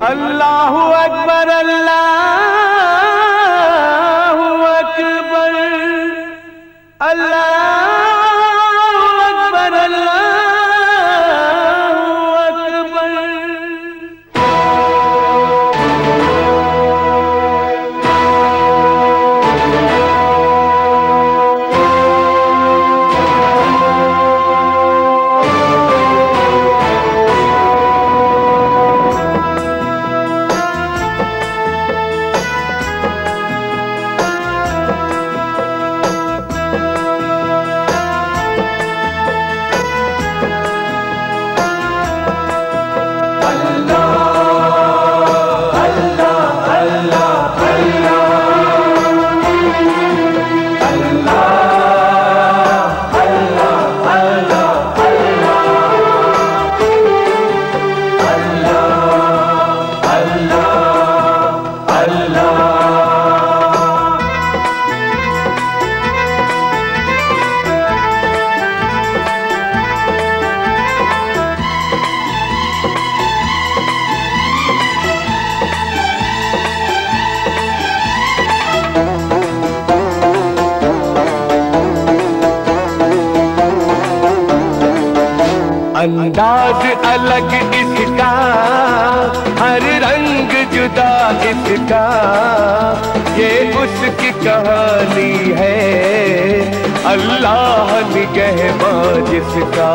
अल्लाहु अकबर अल्लाहु अकबर अल्लाहु अकबर अल्लाहु अकबर। अंदाज अलग इसका, हर रंग जुदा इसका, ये उसकी कहानी है, अल्लाह निगहबान जिसका।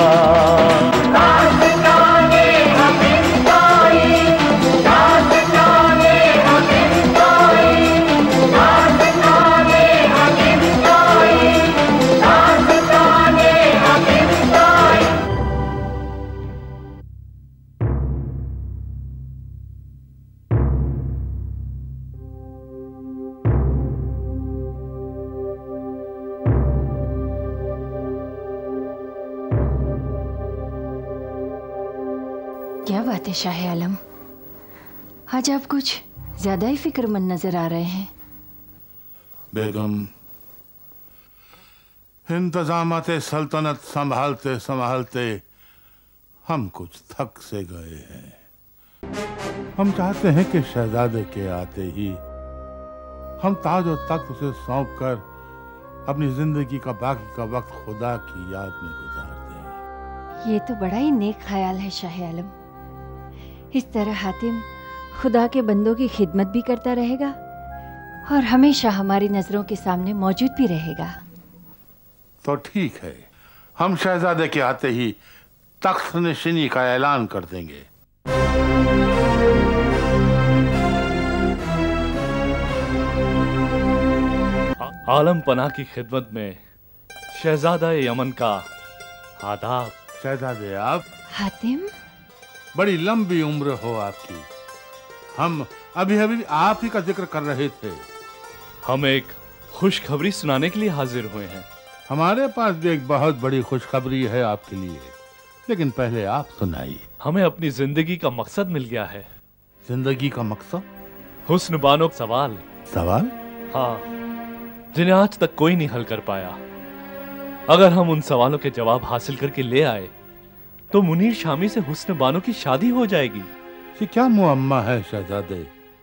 क्या बात है शाह आलम, आज आप कुछ ज्यादा ही फिक्रमंद नजर आ रहे हैं। बेगम, इंतजामात सल्तनत संभालते संभालते हम कुछ थक से गए हैं। हम चाहते हैं कि शहजादे के आते ही हम ताज और तख्त उसे सौंप कर अपनी जिंदगी का बाकी का वक्त खुदा की याद में गुजार दें। ये तो बड़ा ही नेक ख्याल है शाह आलम। इस तरह हातिम खुदा के बंदों की खिदमत भी करता रहेगा और हमेशा हमारी नजरों के सामने मौजूद भी रहेगा। तो ठीक है, हम शहजादे के आते ही तख्त नशीनी का ऐलान कर देंगे। आलम पनाह की खिदमत में शहजादा यमन का आदाब। शहजादे आप। हातिम, बड़ी लंबी उम्र हो आपकी। हम अभी अभी आप ही का जिक्र कर रहे थे। हम एक खुशखबरी सुनाने के लिए हाजिर हुए हैं। हमारे पास भी एक बहुत बड़ी खुशखबरी है आपके लिए, लेकिन पहले आप सुनाइए। हमें अपनी जिंदगी का मकसद मिल गया है। जिंदगी का मकसद? हुस्न बानो सवाल। सवाल? हाँ, जिन्हें आज तक कोई नहीं हल कर पाया। अगर हम उन सवालों के जवाब हासिल करके ले आए तो मुनीर शामी से हुस्न बानो की शादी हो जाएगी। ये क्या मुअम्मा है शहजादे?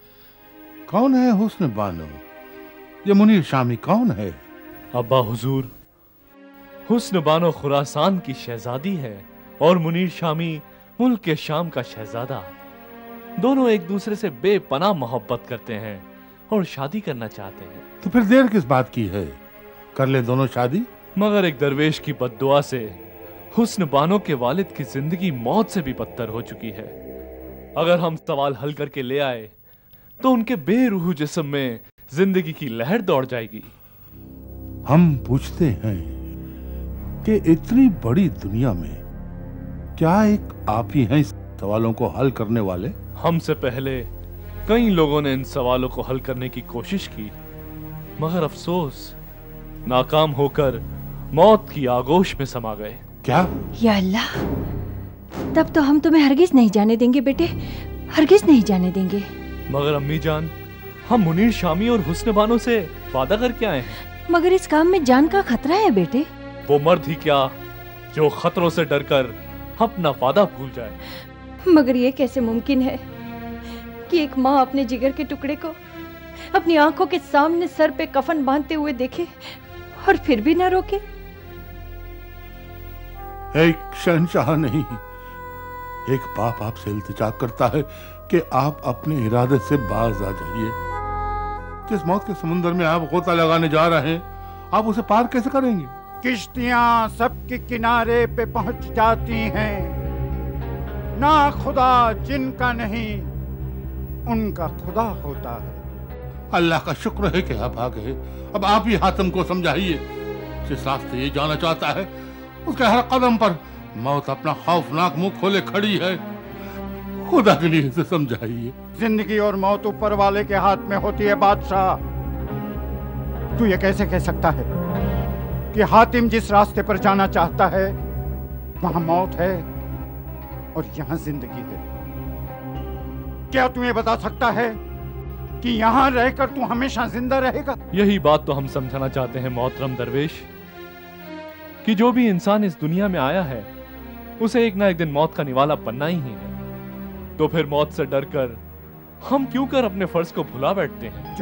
कौन है हुस्न बानो? ये मुनीर शामी कौन है? अब्बा हुजूर, हुस्न बानो खुरासान की शहजादी है और मुनीर शामी मुल्क के शाम का शहजादा। दोनों एक दूसरे से बेपनाह मोहब्बत करते हैं और शादी करना चाहते हैं। तो फिर देर किस बात की है? कर ले दोनों शादी। मगर एक दरवेश की बद्दुआ से हुस्न बानो के वालिद की जिंदगी मौत से भी बदतर हो चुकी है। अगर हम सवाल हल करके ले आए तो उनके बेरूह जिस्म में जिंदगी की लहर दौड़ जाएगी। हम पूछते हैं कि इतनी बड़ी दुनिया में क्या एक आप ही हैं इस सवालों को हल करने वाले? हमसे पहले कई लोगों ने इन सवालों को हल करने की कोशिश की, मगर अफसोस नाकाम होकर मौत की आगोश में समा गए। क्या? या अल्लाह, तब तो हम तुम्हें हरगिज नहीं जाने देंगे बेटे, हरगिज नहीं जाने देंगे। मगर अम्मी जान, हम मुनीर शामी और हुस्न बानो से वादा करके आए हैं। मगर इस काम में जान का खतरा है बेटे। वो मर्द ही क्या जो खतरों से डरकर अपना वादा भूल जाए। मगर ये कैसे मुमकिन है? कि एक माँ अपने जिगर के टुकड़े को अपनी आंखों के सामने सर पे कफन बांधते हुए देखे और फिर भी ना रोके? एक शहंशाह नहीं, एक बाप आपसे इल्तिजा करता है कि आप अपने इरादे से बाज आ जाइए। जिस मौत के समुद्र में आप गोता लगाने जा रहे हैं, आप उसे पार कैसे करेंगे? किश्तियां सबके किनारे पे पहुंच जाती हैं, ना खुदा जिनका नहीं उनका खुदा होता है। अल्लाह का शुक्र है कि आप आ गए। अब आप ही हातिम को समझाइए। जिस रास्ते ये जाना चाहता है, उसके हर कदम पर मौत अपना खौफनाक मुंह खोले खड़ी है। खुदा के लिए इसे समझाइए। जिंदगी और मौत ऊपर वाले के हाथ में होती है बादशाह। तू ये कैसे कह सकता है कि हातिम जिस रास्ते पर जाना चाहता है वहां मौत है और यहां जिंदगी है? क्या तू ये बता सकता है कि यहां रहकर तू हमेशा जिंदा रहेगा? यही बात तो हम समझाना चाहते हैं मोहतरम दरवेश, कि जो भी इंसान इस दुनिया में आया है उसे एक ना एक दिन मौत का निवाला बनना ही है। तो फिर मौत से डरकर हम क्यों कर अपने फर्ज को भुला बैठते हैं?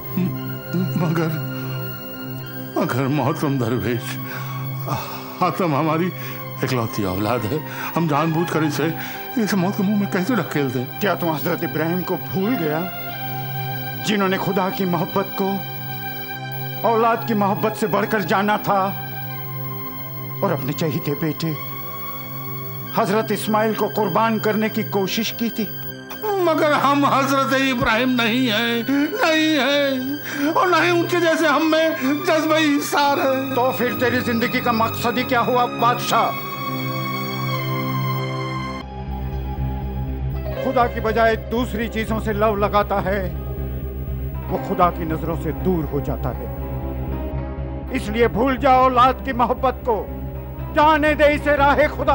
मगर मोहतरम दरवेश, हातिम हमारी इकलौती औलाद है। हम जानबूझकर इसे मौत के मुंह में कैसे ढकेल दें? क्या तुम हजरत इब्राहिम को भूल गया, जिन्होंने खुदा की मोहब्बत को औलाद की मोहब्बत से बढ़कर जाना था और अपने चहीते बेटे हजरत इस्माइल को कुर्बान करने की कोशिश की थी? मगर हम हजरत इब्राहिम नहीं है और नहीं उनके जैसे हम में जज्बे इंसार है। तो फिर तेरी जिंदगी का मकसद ही क्या हुआ बादशाह? खुदा की बजाय दूसरी चीजों से लव लगाता है, वो खुदा की नजरों से दूर हो जाता है। इसलिए भूल जाओ औलाद की मोहब्बत को, जाने दे इसे राहे खुदा।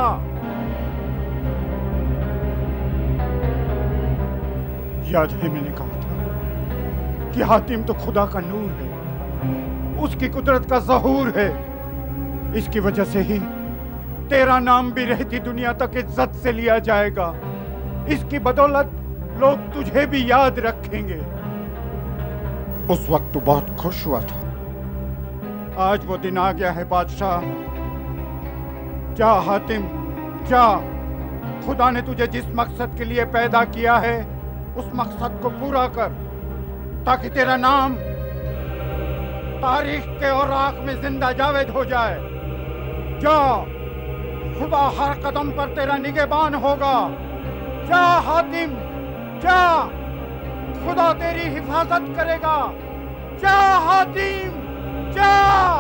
याद है मैंने कहा था कि हातिम तो खुदा का नूर है, उसकी कुदरत का ज़हूर है। इसकी वजह से ही तेरा नाम भी रहती दुनिया तक इज्जत से लिया जाएगा। इसकी बदौलत लोग तुझे भी याद रखेंगे। उस वक्त तू बहुत खुश हुआ था, आज वो दिन आ गया है बादशाह। जा हातिम जा, खुदा ने तुझे जिस मकसद के लिए पैदा किया है उस मकसद को पूरा कर, ताकि तेरा नाम तारीख के औराक में जिंदा जावेद हो जाए। जा, खुदा हर कदम पर तेरा निगहबान होगा। जा हातिम जा, खुदा तेरी हिफाजत करेगा। जा हातिम जा।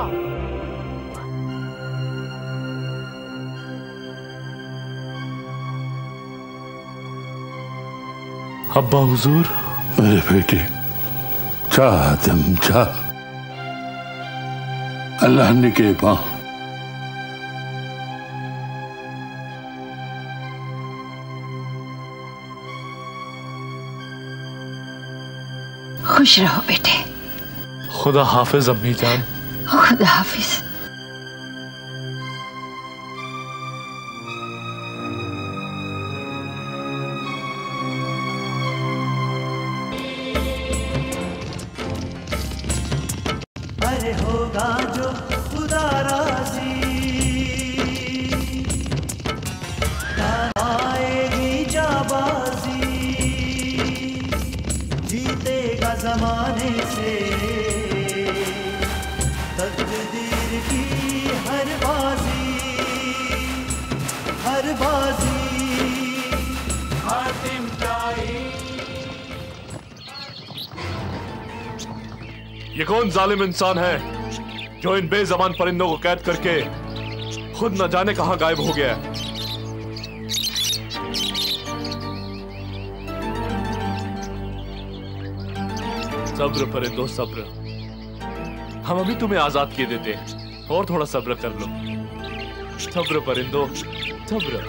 अब्बा हुजूर। मेरे बेटे, जा हातिम जा, अल्लाह ने के पाँव। खुश रहो बेटे। खुदा हाफिज अम्मी जान। खुदा हाफिज। अरे होगा जो खुदा राजी, आएगी जाबाजी, जीतेगा जमाने से तकदीर की हर बाजी, हर बाजी। हातिम ताई। ये कौन जालिम इंसान है जो इन बेजबान परिंदों को कैद करके खुद न जाने कहां गायब हो गया है? सब्र परिंदों सब्र, हम अभी तुम्हें आजाद किए देते हैं, और थोड़ा सब्र कर लो। सब्र परिंदों सब्र।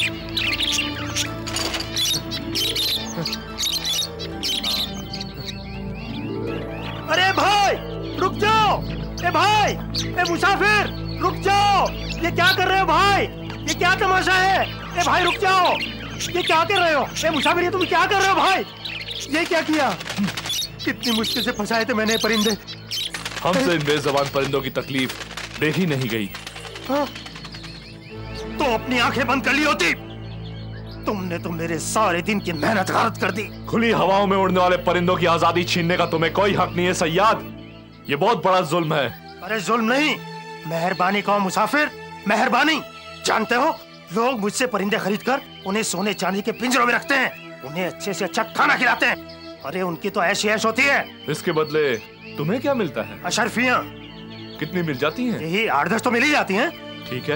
अरे भाई रुक जाओ! ए भाई, ए मुसाफिर रुक जाओ! ये क्या कर रहे हो भाई? ये क्या तमाशा है? ए भाई रुक जाओ! ये क्या कर रहे हो? ए मुसाफिर, ये तुम क्या कर रहे हो भाई? ये क्या किया? कितनी मुश्किल से फंसाए थे मैंने परिंदे। हमसे इन बेज़बान परिंदों की तकलीफ देखी नहीं गई। हाँ? तो अपनी आंखें बंद कर ली होती। तुमने तो मेरे सारे दिन की मेहनत गारत कर दी। खुली हवाओं में उड़ने वाले परिंदों की आजादी छीनने का तुम्हें कोई हक नहीं है सैयद। ये बहुत बड़ा जुल्म है। अरे जुल्म नहीं, मेहरबानी कहो मुसाफिर, मेहरबानी। जानते हो, लोग मुझसे परिंदे खरीद कर उन्हें सोने चांदी के पिंजरों में रखते हैं, उन्हें अच्छे से अच्छा खाना खिलाते हैं। अरे उनकी तो ऐश ऐश होती है। इसके बदले तुम्हें क्या मिलता है? अशरफियां। कितनी मिल जाती हैं? यही 8-10 तो मिल ही जाती हैं। ठीक है,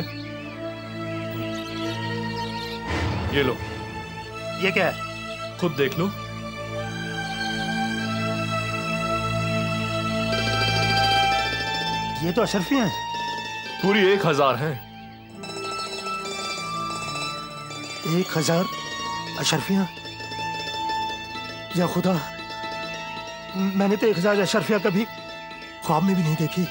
ये लो। ये क्या है? खुद देख लो। ये तो अशरफियां हैं। पूरी 1000 हैं। 1000 अशरफियां? या खुदा, मैंने तो 1000 अशरफियां कभी ख्वाब में भी नहीं देखी।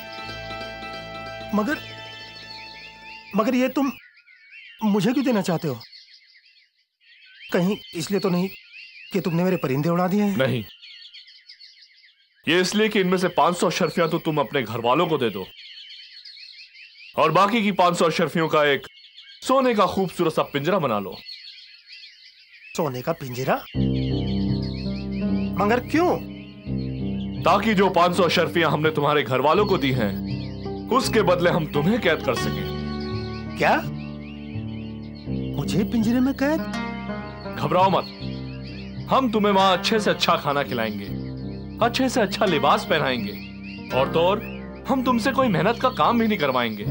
मगर ये तुम मुझे क्यों देना चाहते हो? कहीं इसलिए तो नहीं कि तुमने मेरे परिंदे उड़ा दिए हैं? नहीं, ये इसलिए कि इनमें से 500 अशरफियां तो तुम अपने घर वालों को दे दो और बाकी की 500 अशरफियों का एक सोने का खूबसूरत सा पिंजरा बना लो। सोने का पिंजरा? मगर क्यों? ताकि जो 500 अशरफियां हमने तुम्हारे घर वालों को दी हैं, उसके बदले हम तुम्हें कैद कर सकें। क्या? मुझे पिंजरे में कैद? घबराओ मत, हम तुम्हें वहां अच्छे से अच्छा खाना खिलाएंगे, अच्छे से अच्छा लिबास पहनाएंगे और तो और हम तुमसे कोई मेहनत का काम भी नहीं करवाएंगे।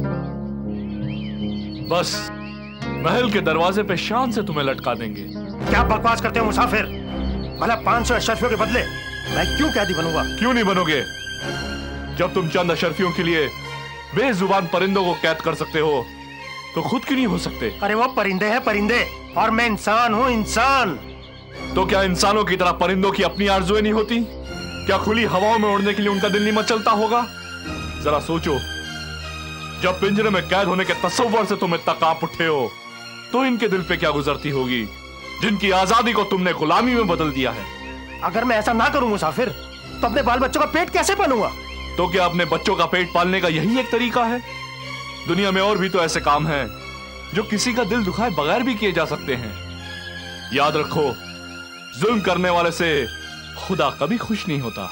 बस महल के दरवाजे पे शान से तुम्हें लटका देंगे। क्या बकवास करते हो मुसाफिर? भला 500 अशरफियों के बदले मैं क्यों कैदी बनूंगा? क्यों नहीं बनोगे? जब तुम चंद अशरफियों के लिए बेजुबान परिंदों को कैद कर सकते हो, तो खुद क्यों नहीं हो सकते? अरे वो परिंदे हैं परिंदे, और मैं इंसान हूँ, इंसान। तो क्या इंसानों की तरह परिंदों की अपनी आरज़ुएं नहीं होती? क्या खुली हवाओं में उड़ने के लिए उनका दिल नहीं मचलता होगा? जरा सोचो, जब पिंजरे में कैद होने के तस्वर से तुम इतना कांप उठे हो, तो इनके दिल पे क्या गुजरती होगी, जिनकी आजादी को तुमने गुलामी में बदल दिया है। अगर मैं ऐसा ना करूं मुसाफिर, तो अपने बाल बच्चों का पेट कैसे पालूंगा? तो क्या अपने बच्चों का पेट पालने का यही एक तरीका है? दुनिया में और भी तो ऐसे काम हैं जो किसी का दिल दुखाए बगैर भी किए जा सकते हैं। याद रखो, जुल्म करने वाले से खुदा कभी खुश नहीं होता।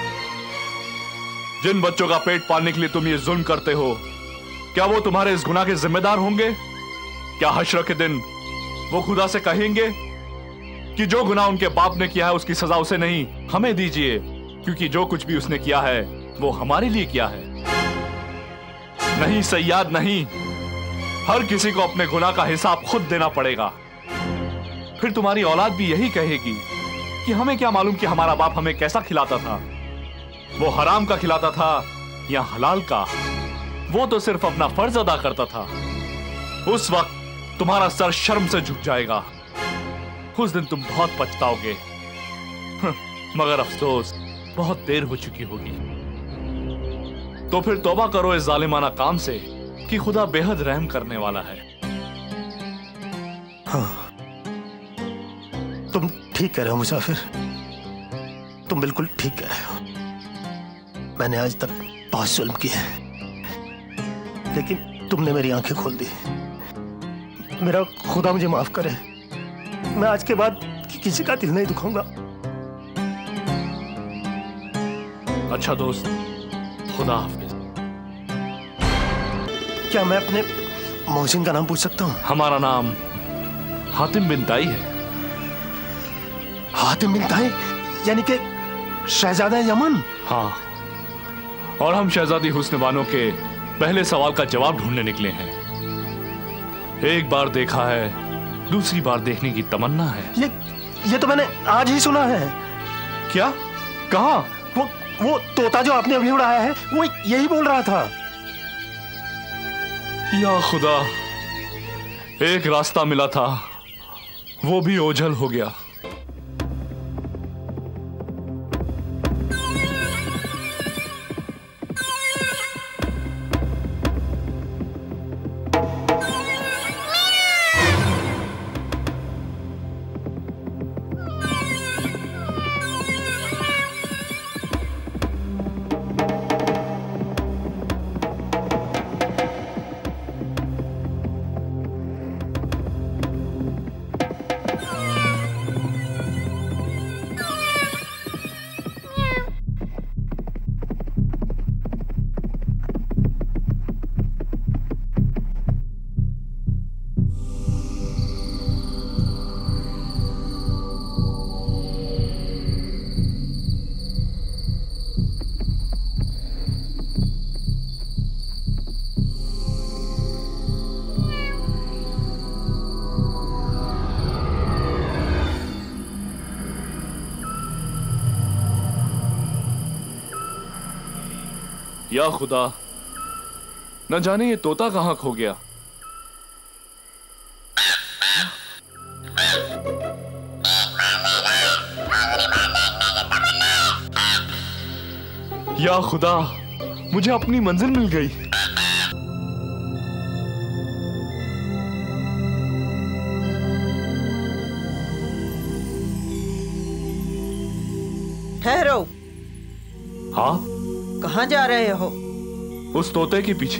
जिन बच्चों का पेट पालने के लिए तुम ये जुल्म करते हो, क्या वो तुम्हारे इस गुनाह के जिम्मेदार होंगे? क्या हश्र के दिन वो खुदा से कहेंगे कि जो गुनाह उनके बाप ने किया है उसकी सजा उसे नहीं, हमें दीजिए, क्योंकि जो कुछ भी उसने किया है वो हमारे लिए किया है? नहीं सैयद, नहीं। हर किसी को अपने गुनाह का हिसाब खुद देना पड़ेगा। फिर तुम्हारी औलाद भी यही कहेगी कि हमें क्या मालूम कि हमारा बाप हमें कैसा खिलाता था, वो हराम का खिलाता था या हलाल का। वो तो सिर्फ अपना फर्ज अदा करता था। उस वक्त तुम्हारा सर शर्म से झुक जाएगा। उस दिन तुम बहुत पछताओगे। मगर अफसोस, बहुत देर हो चुकी होगी। तो फिर तौबा करो इस जालिमाना काम से कि खुदा बेहद रहम करने वाला है। हाँ, तुम ठीक कह रहे हो मुसाफिर, तुम बिल्कुल ठीक कह रहे हो। मैंने आज तक बहुत जुल्म किया है, लेकिन तुमने मेरी आंखें खोल दी। मेरा खुदा मुझे माफ करे। मैं आज के बाद किसी का दिल नहीं दुखाऊंगा। अच्छा दोस्त, खुदा हाफिज। क्या मैं अपने मोहसिन का नाम पूछ सकता हूँ? हमारा नाम हातिम बिन ताई है। हातिम बिन ताई यानी कि शहजादा यमन? हाँ, और हम शहजादी हुस्न बानो के पहले सवाल का जवाब ढूंढने निकले हैं। एक बार देखा है, दूसरी बार देखने की तमन्ना है। ये तो मैंने आज ही सुना है। क्या? कहाँ? वो तोता जो आपने अभी उड़ाया है, वो यही बोल रहा था। या खुदा, एक रास्ता मिला था, वो भी ओझल हो गया। या खुदा, न जाने ये तोता कहां खो गया। या खुदा, मुझे अपनी मंजिल मिल गई। ठहरो। हाँ? कहाँ जा रहे हो? उस तोते के पीछे।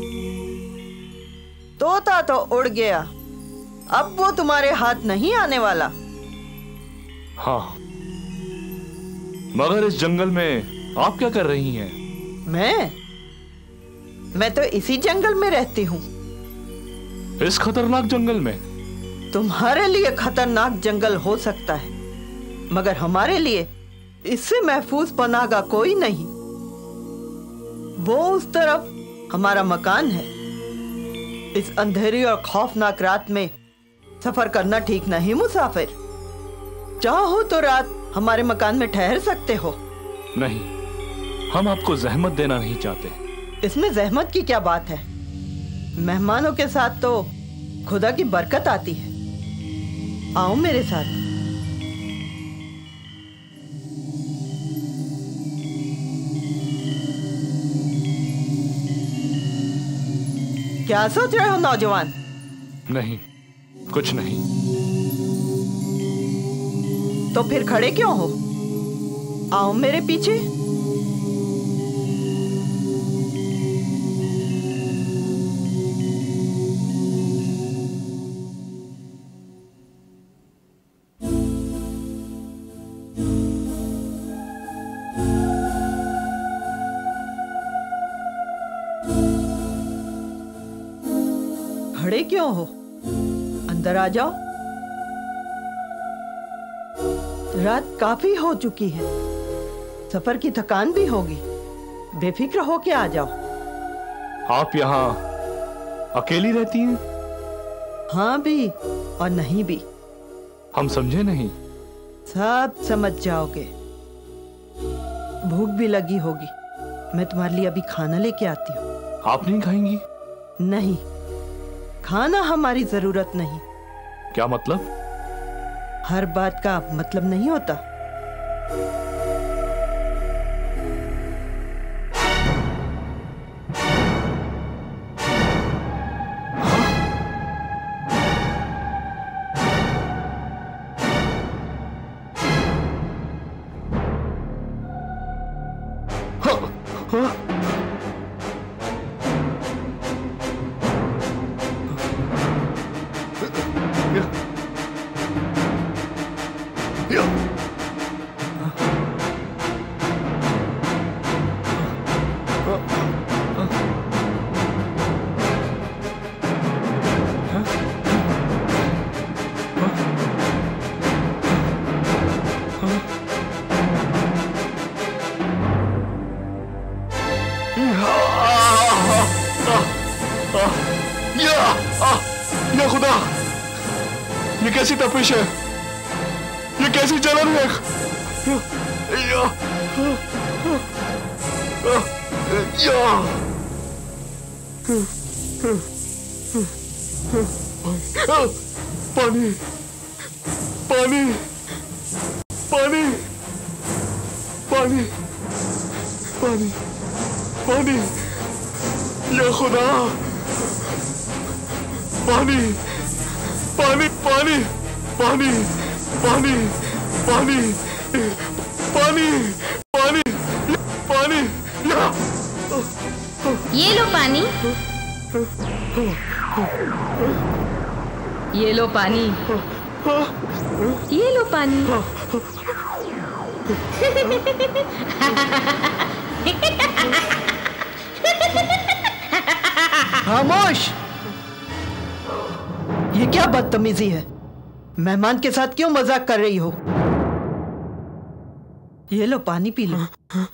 तोता तो उड़ गया, अब वो तुम्हारे हाथ नहीं आने वाला। हाँ, मगर इस जंगल में आप क्या कर रही हैं? मैं तो इसी जंगल में रहती हूँ। इस खतरनाक जंगल में? तुम्हारे लिए खतरनाक जंगल हो सकता है, मगर हमारे लिए इससे महफूज पनाह का कोई नहीं। वो उस तरफ हमारा मकान है। इस अंधेरी और खौफनाक रात में सफर करना ठीक नहीं मुसाफिर। चाहो तो रात हमारे मकान में ठहर सकते हो। नहीं, हम आपको जहमत देना नहीं चाहते। इसमें जहमत की क्या बात है? मेहमानों के साथ तो खुदा की बरकत आती है। आओ मेरे साथ। क्या सोच रहे हो नौजवान? नहीं, कुछ नहीं। तो फिर खड़े क्यों हो? आओ मेरे पीछे। खड़े क्यों हो? अंदर आ जाओ। रात काफी हो चुकी है, सफर की थकान भी होगी। बेफिक्र होके आ जाओ। आप यहाँ अकेली रहती हैं? हाँ भी और नहीं भी। हम समझे नहीं। सब समझ जाओगे। भूख भी लगी होगी। मैं तुम्हारे लिए अभी खाना लेके आती हूँ। आप नहीं खाएंगी? नहीं, खाना हमारी जरूरत नहीं। क्या मतलब? हर बात का मतलब नहीं होता। या खुदा, ये कैसी तपिश है? ये कैसी जलन है? पानी, पानी, पानी, पानी, पानी, पानी, या खुदा, पानी, पानी, पानी, पानी, पानी, पानी, पानी, पानी, पानी, ये लो पानी, ये लो पानी, ये लो पानी। खामोश! ये क्या बदतमीजी है? मेहमान के साथ क्यों मजाक कर रही हो? ये लो पानी पी लो।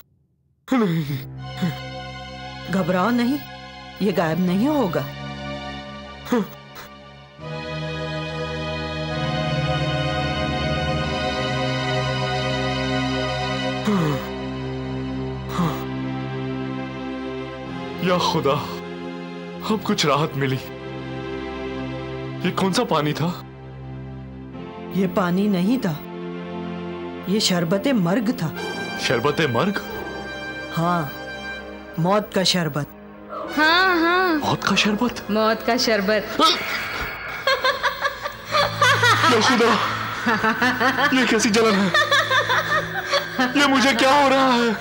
घबराओ नहीं, ये गायब नहीं होगा। या खुदा, अब कुछ राहत मिली। ये कौन सा पानी था? ये पानी नहीं था, ये शरबते मर्ग था। शरबते मर्ग? हाँ, मौत का शरबत। हाँ हाँ, मौत का शरबत? मौत का शरबत। या खुदा, ये कैसी जलन है? ये मुझे क्या हो रहा है?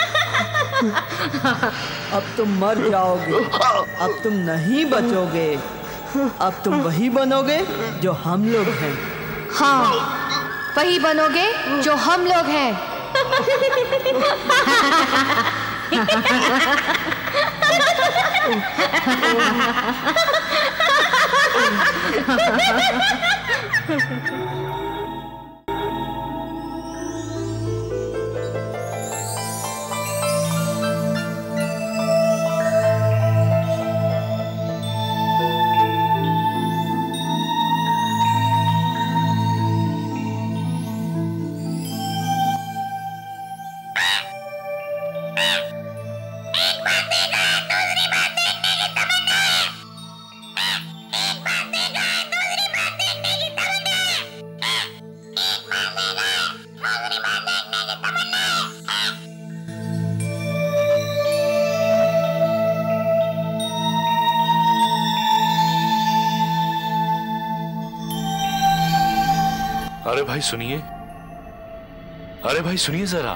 अब तुम मर जाओगे, अब तुम नहीं बचोगे, अब तुम वही बनोगे जो हम लोग हैं। हाँ, वही बनोगे जो हम लोग हैं। अरे भाई सुनिए, अरे भाई सुनिए जरा।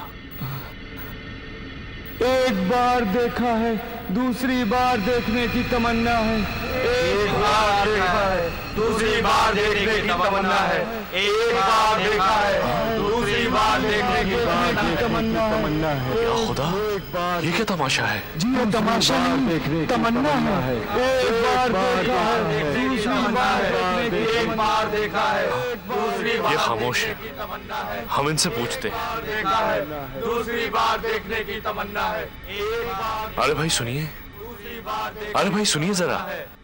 एक बार देखा है, दूसरी बार देखने की तमन्ना है। एक बार देखा है, दूसरी बार देखने की तमन्ना है। एक बार देखा है, दूसरी बार देखने की तमन्ना है। या खुदा, ये क्या तमाशा है? जी ये तमाशा नहीं, तमन्ना है। एक बार देखा है, दूसरी बार देखने की, एक बार देखा है, दूसरी बार। ये खामोश है, हम इनसे पूछते हैं। देखा है, दूसरी बार देखने की तमन्ना है। एक बार, अरे भाई सुनिए, अरे भाई सुनिए जरा।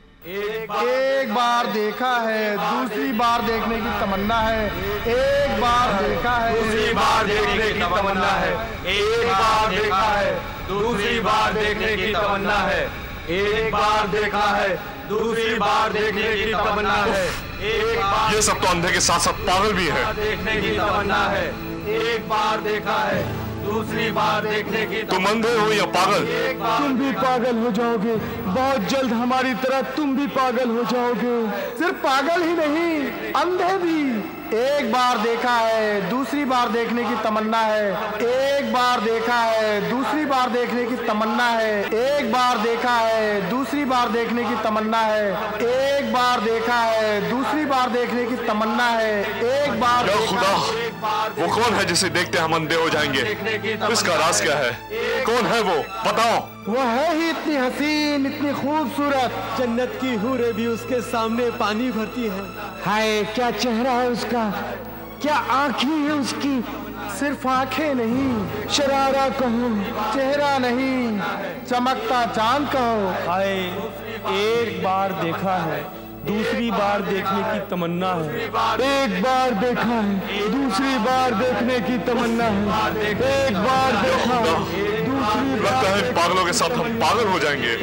एक बार देखा है, दूसरी बार देखने की तमन्ना है। एक बार देखा है, दूसरी बार देखने की तमन्ना है। एक बार देखा है, दूसरी बार देखने की तमन्ना है। एक बार देखा है, दूसरी बार देखने की तमन्ना है। एक बार, ये सब तो अंधे के साथ साथ पागल भी है। देखने की तमन्ना है। एक बार देखा है, दूसरी बार देखने की। तुम अंधे हो या पागल? तुम भी पागल हो जाओगे, बहुत जल्द हमारी तरह तुम भी पागल हो जाओगे। सिर्फ पागल ही नहीं, अंधे भी। एक बार देखा है, दूसरी बार देखने की तमन्ना है। एक बार देखा है, दूसरी बार देखने की तमन्ना है। एक बार देखा है, दूसरी बार देखने की तमन्ना है। एक बार देखा है, दूसरी बार देखने की तमन्ना है। एक बार। या खुदा, वो कौन है जिसे देखते हम अंधे हो जाएंगे? इसका राज क्या है? कौन है वो? बताओ। वो है ही इतनी हसीन, इतनी खूबसूरत, जन्नत की हूरें भी उसके सामने पानी भरती हैं। हाय क्या चेहरा है उसका, क्या आंखें हैं उसकी। सिर्फ आंखें नहीं, शरारा कहो, चेहरा नहीं, चमकता चांद कहो। हाय एक बार देखा है, दूसरी बार देखने की तमन्ना है। एक बार देखा है, दूसरी बार देखने की तमन्ना है। एक बार देखा है, दूसरी बार। लगता है पागलों के साथ हम पागल हो जाएंगे।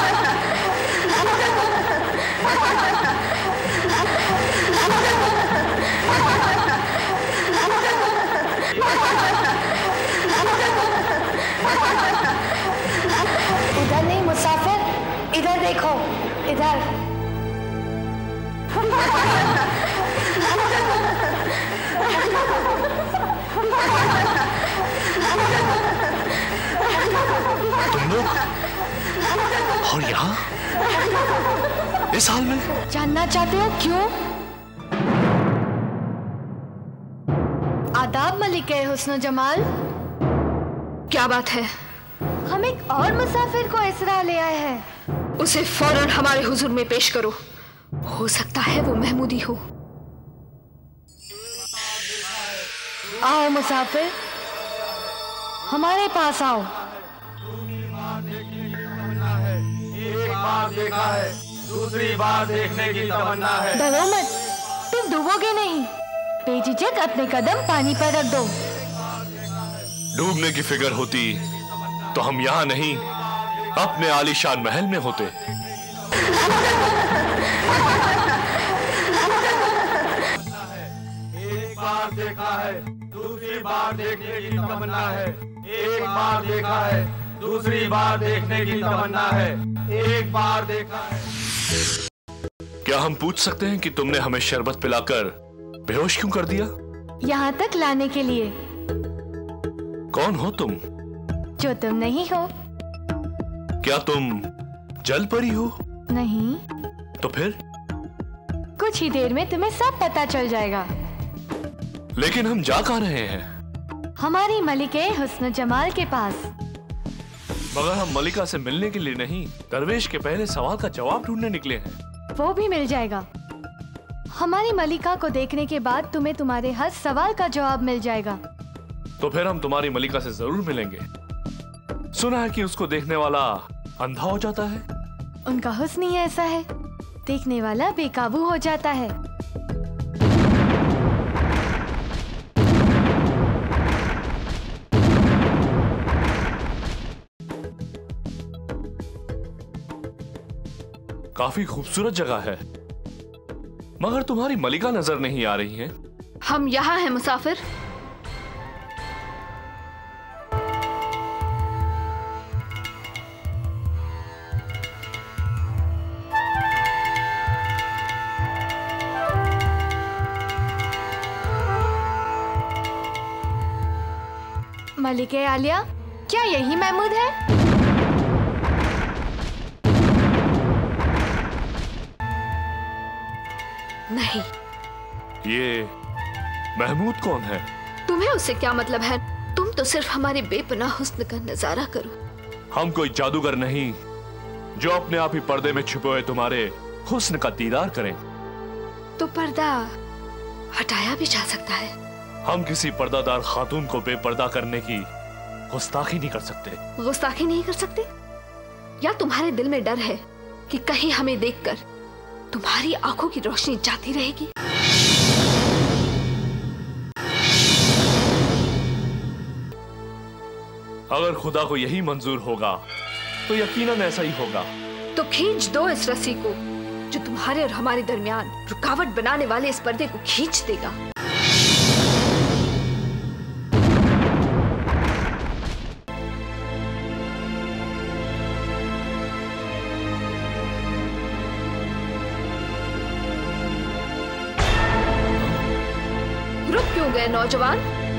इधर नहीं मुसाफिर, इधर देखो, इधर। तुम लोग और यहाँ इस हाल में? जानना चाहते हो क्यों? आदाब मलिक हुस्न जमाल। क्या बात है? हम एक और मुसाफिर को इसरा ले आए हैं। उसे फौरन हमारे हुजूर में पेश करो। हो सकता है वो महमूदी हो। आओ मुसाफिर, हमारे पास आओ। एक बार देखा है, दूसरी बार देखने की तमन्ना है। डरो मत, तुम डूबोगे नहीं। बेझिझक अपने कदम पानी पर रख दो। डूबने की फिक्र होती तो हम यहाँ नहीं अपने आलीशान महल में होते। एक बार देखा है, दूसरी बार देखने की तमन्ना है। एक बार देखा है, दूसरी बार देखने की तमन्ना है। एक बार देखा है। क्या हम पूछ सकते हैं कि तुमने हमें शरबत पिलाकर बेहोश क्यों कर दिया? यहाँ तक लाने के लिए। कौन हो तुम? जो तुम नहीं हो। क्या तुम जल परी हो? नहीं। तो फिर? कुछ ही देर में तुम्हें सब पता चल जाएगा। लेकिन हम जा कहाँ रहे हैं? हमारी मलिके हुस्न जमाल के पास। मगर हम मलिका से मिलने के लिए नहीं, दरवेश के पहले सवाल का जवाब ढूंढने निकले हैं। वो भी मिल जाएगा। हमारी मलिका को देखने के बाद तुम्हें तुम्हारे हर सवाल का जवाब मिल जाएगा। तो फिर हम तुम्हारी मलिका से जरूर मिलेंगे। सुना है कि उसको देखने वाला अंधा हो जाता है। उनका हुस्न ही ऐसा है, देखने वाला बेकाबू हो जाता है। काफी खूबसूरत जगह है, मगर तुम्हारी मलिका नजर नहीं आ रही है। हम यहाँ हैं मुसाफिर। मलिके आलिया, क्या यही महमूद है? नहीं। ये महमूद कौन है? तुम्हें उससे क्या मतलब है? तुम तो सिर्फ हमारे बेपनाह हुस्न का नजारा करो। हम कोई जादूगर नहीं जो अपने आप ही पर्दे में छुपे हुए तुम्हारे हुस्न का दीदार करें। तो पर्दा हटाया भी जा सकता है। हम किसी पर्दादार खातून को बेपर्दा करने की गुस्ताखी नहीं कर सकते। गुस्ताखी नहीं कर सकते? या तुम्हारे दिल में डर है कि कहीं हमें देखकर तुम्हारी आंखों की रोशनी जाती रहेगी? अगर खुदा को यही मंजूर होगा तो यकीनन ऐसा ही होगा। तो खींच दो इस रस्सी को जो तुम्हारे और हमारे दरमियान रुकावट बनाने वाले इस पर्दे को खींच देगा। रुक क्यों गए नौजवान?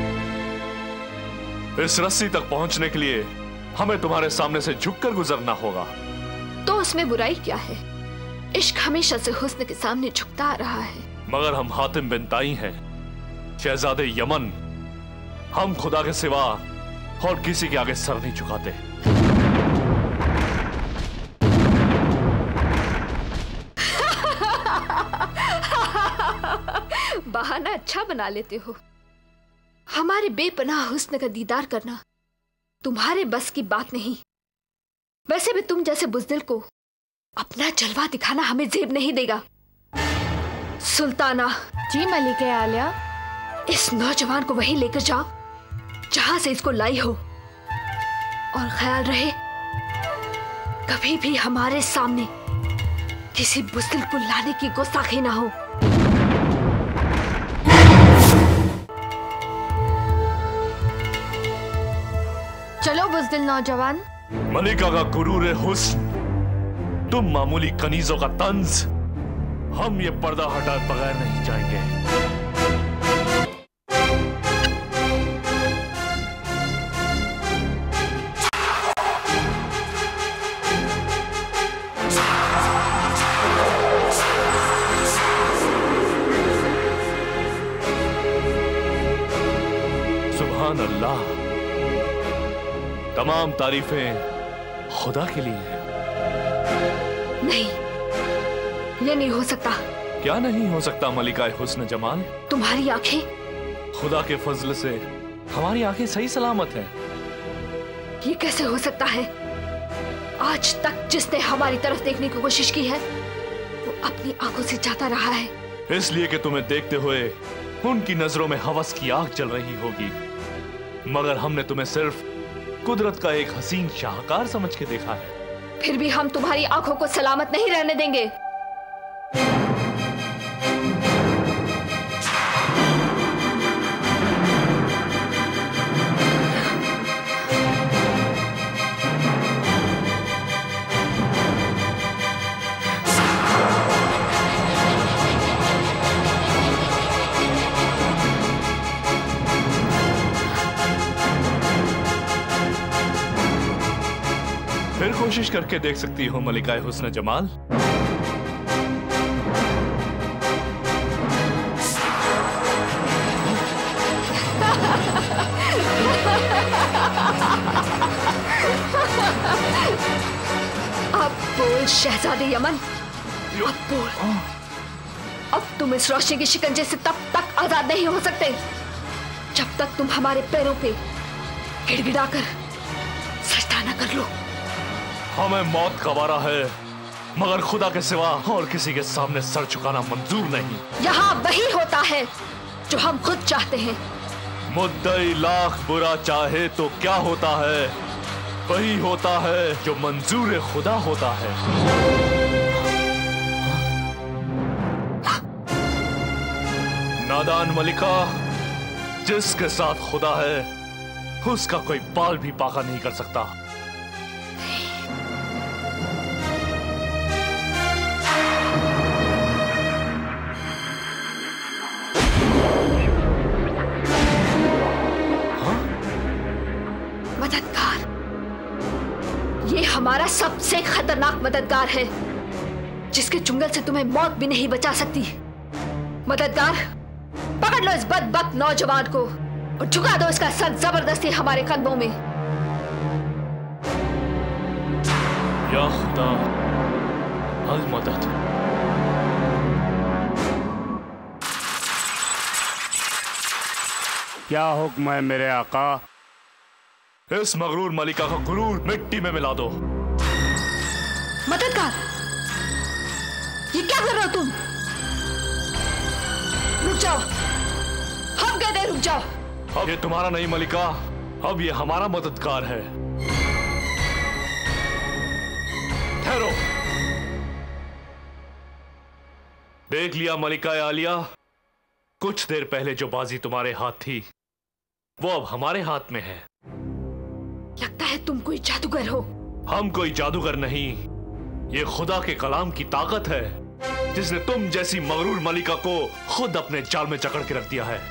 इस रस्सी तक पहुंचने के लिए हमें तुम्हारे सामने से झुककर गुजरना होगा। तो उसमें बुराई क्या है? इश्क हमेशा से हुस्न के सामने झुकता आ रहा है। मगर हम हातिम बिन ताई हैं, शहजादे यमन। हम खुदा के सिवा और किसी के आगे सर नहीं झुकाते। बहाना अच्छा बना लेते हो। हमारे बेपनाह हुस्न का दीदार करना तुम्हारे बस की बात नहीं। वैसे भी तुम जैसे बुज़दिल को अपना जलवा दिखाना हमें जेब नहीं देगा। सुल्ताना। जी मलिके आलिया। इस नौजवान को वहीं लेकर जाओ जहां से इसको लाई हो, और ख्याल रहे कभी भी हमारे सामने किसी बुज़दिल को लाने की गुस्ताखी ना हो। चलो बुज़दिल नौजवान। मलिका का गुरूर हुस्न, तुम मामूली कनीजों का तंज। हम ये पर्दा हटाए बगैर नहीं जाएंगे। सुभान अल्लाह, तमाम तारीफें खुदा के लिए हैं। नहीं, ये नहीं हो सकता। क्या नहीं हो सकता मलिका हुस्न जमाल? तुम्हारी आंखें खुदा के फजल से हमारी आंखें सही सलामत हैं। ये कैसे हो सकता है? आज तक जिसने हमारी तरफ देखने की कोशिश की है वो अपनी आंखों से जाता रहा है। इसलिए कि तुम्हें देखते हुए उनकी नजरों में हवस की आग जल रही होगी, मगर हमने तुम्हें सिर्फ कुदरत का एक हसीन शाहकार समझ के देखा है। फिर भी हम तुम्हारी आंखों को सलामत नहीं रहने देंगे। फिर कोशिश करके देख सकती हो मलिकाए हुस्न जमाल। अब बोल शहजादे यमन, अब बोल। अब तुम इस रोशनी के शिकंजे से तब तक आजाद नहीं हो सकते जब तक तुम हमारे पैरों पे गिड़गिड़ाकर सजदा न कर लो। हमें मौत का वारा है, मगर खुदा के सिवा और किसी के सामने सर झुकाना मंजूर नहीं। यहाँ वही होता है जो हम खुद चाहते हैं। मुद्दई लाख बुरा चाहे तो क्या होता है, वही होता है जो मंजूर खुदा होता है। नादान मलिका, जिसके साथ खुदा है उसका कोई बाल भी पाका नहीं कर सकता। मददगार, ये हमारा सबसे खतरनाक मददगार है, जिसके चुंगल से तुम्हें मौत भी नहीं बचा सकती। मददगार, पकड़ लो इस बदबख्त नौजवान को और झुका दो इसका सर जबरदस्ती हमारे कदमों में। या खुदा अल मदद। क्या हुक्म है मेरे आका? इस मगरूर मलिका का गुरूर मिट्टी में मिला दो। मददगार, ये क्या कर रहे हो तुम? रुक जाओ, हम कहते हैं रुक जाओ। अब ये तुम्हारा नहीं मलिका, अब ये हमारा मददगार है। ठहरो। देख लिया मलिका आलिया, कुछ देर पहले जो बाजी तुम्हारे हाथ थी वो अब हमारे हाथ में है। लगता है तुम कोई जादूगर हो। हम कोई जादूगर नहीं, ये खुदा के कलाम की ताकत है जिसने तुम जैसी मगरूर मलिका को खुद अपने जाल में जकड़ के रख दिया है।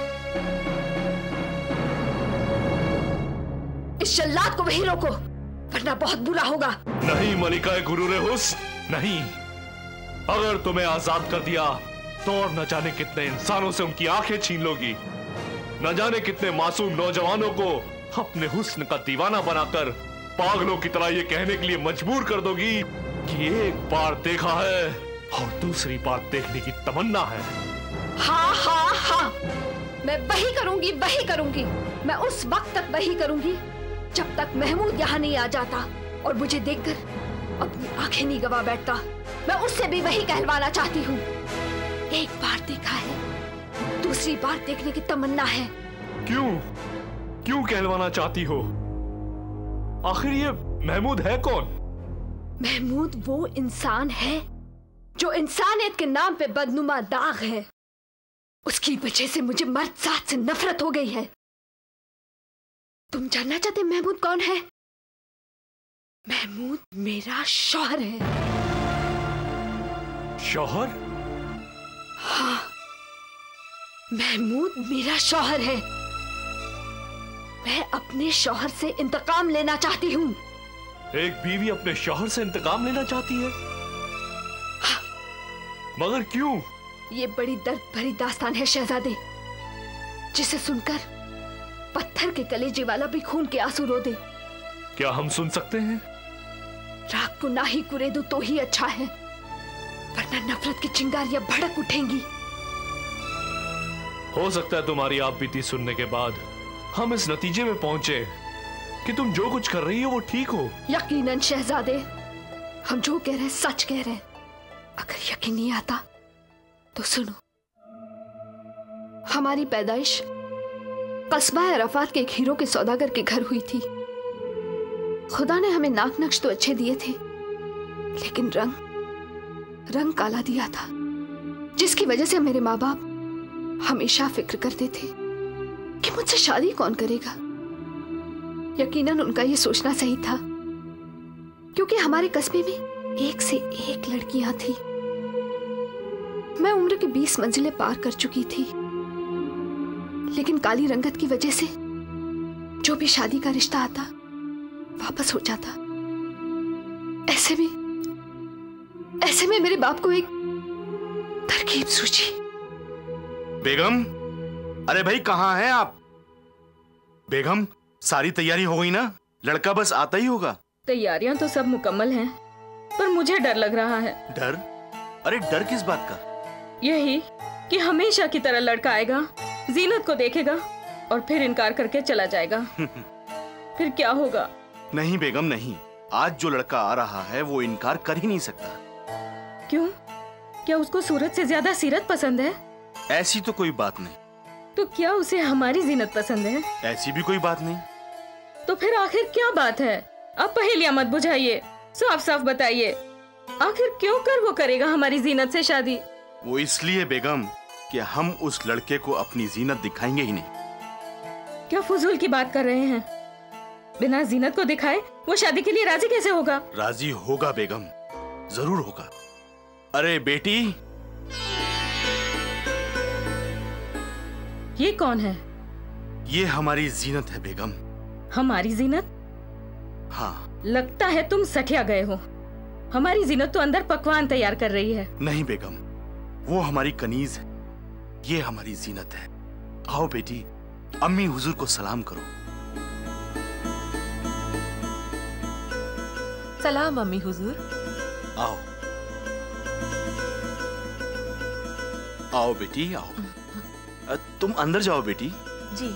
इस जल्लाद को वहीं रोको, वरना बहुत बुरा होगा। नहीं मलिका गुरूरे हुस्न, नहीं। अगर तुम्हें आजाद कर दिया तो और न जाने कितने इंसानों से उनकी आंखें छीन लोगी, न जाने कितने मासूम नौजवानों को अपने हुस्न का दीवाना बनाकर पागलों की तरह ये कहने के लिए मजबूर कर दोगी कि एक बार देखा है और दूसरी बार देखने की तमन्ना है। हाँ हाँ हाँ, मैं वही करूंगी, वही करूंगी। मैं उस वक्त तक वही करूंगी जब तक महमूद यहाँ नहीं आ जाता और मुझे देखकर अपनी आंखें नहीं गवा बैठता। मैं उससे भी वही कहलवाना चाहती हूँ। एक बार देखा है, दूसरी बार देखने की तमन्ना है। क्यों क्यों कहलवाना चाहती हो? आखिर ये महमूद है कौन? महमूद वो इंसान है जो इंसानियत के नाम पे बदनुमा दाग है। उसकी वजह से मुझे मर्द जात से नफरत हो गई है। तुम जानना चाहते महमूद कौन है? महमूद मेरा शौहर है। शौहर? हाँ, महमूद मेरा शौहर है। मैं अपने शौहर से इंतकाम लेना चाहती हूँ। एक बीवी अपने शौहर से इंतकाम लेना चाहती है? हाँ। मगर क्यों? ये बड़ी दर्द भरी दास्तान है शहजादे, जिसे सुनकर पत्थर के कलेजे वाला भी खून के आंसू रो दे। क्या हम सुन सकते हैं? रात को ना ही कुरेदू तो ही अच्छा है, वरना नफरत की चिंगारियां भड़क उठेंगी। हो सकता है तुम्हारी आप बीती सुनने के बाद हम इस नतीजे में पहुंचे कि तुम जो कुछ कर रही हो वो ठीक हो। यकीनन शहजादे, हम जो कह रहे हैं सच कह रहे हैं। अगर यकीन नहीं आता तो सुनो। हमारी पैदाइश कस्बा अरफात के एक हीरो के सौदागर के घर हुई थी। खुदा ने हमें नाक नक्श तो अच्छे दिए थे, लेकिन रंग काला दिया था, जिसकी वजह से मेरे माँ बाप हमेशा फिक्र करते थे कि मुझसे शादी कौन करेगा। यकीनन उनका ये सोचना सही था, क्योंकि हमारे कस्बे में एक से एक लड़कियां थी। मैं उम्र की 20 मंजिलें पार कर चुकी थी, लेकिन काली रंगत की वजह से जो भी शादी का रिश्ता आता वापस हो जाता। ऐसे में मेरे बाप को एक तरकीब सूझी। बेगम, अरे भाई कहाँ हैं आप? बेगम, सारी तैयारी हो गई ना? लड़का बस आता ही होगा। तैयारियां तो सब मुकम्मल हैं, पर मुझे डर लग रहा है। डर? अरे डर किस बात का? यही कि हमेशा की तरह लड़का आएगा, जीनत को देखेगा और फिर इनकार करके चला जाएगा। फिर क्या होगा? नहीं बेगम नहीं, आज जो लड़का आ रहा है वो इनकार कर ही नहीं सकता। क्यों? क्या उसको सूरत से ज्यादा सीरत पसंद है? ऐसी तो कोई बात नहीं। तो क्या उसे हमारी जीनत पसंद है? ऐसी भी कोई बात नहीं। तो फिर आखिर क्या बात है? आप पहेलियां मत बुझाइए, साफ साफ बताइए, आखिर क्यों कर वो करेगा हमारी जीनत से शादी? वो इसलिए बेगम कि हम उस लड़के को अपनी जीनत दिखाएंगे ही नहीं। क्या फुजूल की बात कर रहे हैं? बिना जीनत को दिखाए वो शादी के लिए राजी कैसे होगा? राजी होगा बेगम, जरूर होगा। अरे बेटी, ये कौन है? ये हमारी जीनत है बेगम। हमारी जीनत? हाँ। लगता है तुम सठिया गए हो। हमारी जीनत तो अंदर पकवान तैयार कर रही है। नहीं बेगम, वो हमारी कनीज है, ये हमारी जीनत है। आओ बेटी, अम्मी हुजूर को सलाम करो। सलाम अम्मी हुजूर। आओ आओ बेटी आओ। तुम अंदर जाओ बेटी। जी।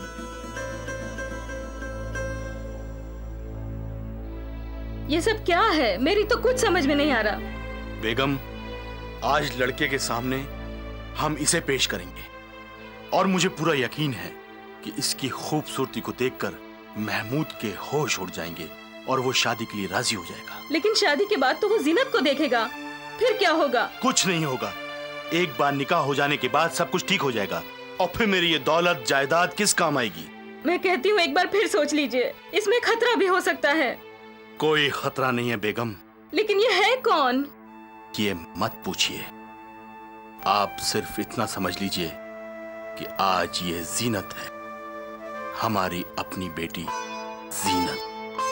ये सब क्या है? मेरी तो कुछ समझ में नहीं आ रहा। बेगम, आज लड़के के सामने हम इसे पेश करेंगे और मुझे पूरा यकीन है कि इसकी खूबसूरती को देखकर महमूद के होश उड़ जाएंगे और वो शादी के लिए राजी हो जाएगा। लेकिन शादी के बाद तो वो जीनत को देखेगा, फिर क्या होगा? कुछ नहीं होगा। एक बार निकाह हो जाने के बाद सब कुछ ठीक हो जाएगा और फिर मेरी ये दौलत जायदाद किस काम आएगी? मैं कहती हूँ एक बार फिर सोच लीजिए, इसमें खतरा भी हो सकता है। कोई खतरा नहीं है बेगम। लेकिन ये है कौन? ये मत पूछिए, आप सिर्फ इतना समझ लीजिए कि आज ये जीनत है, हमारी अपनी बेटी जीनत।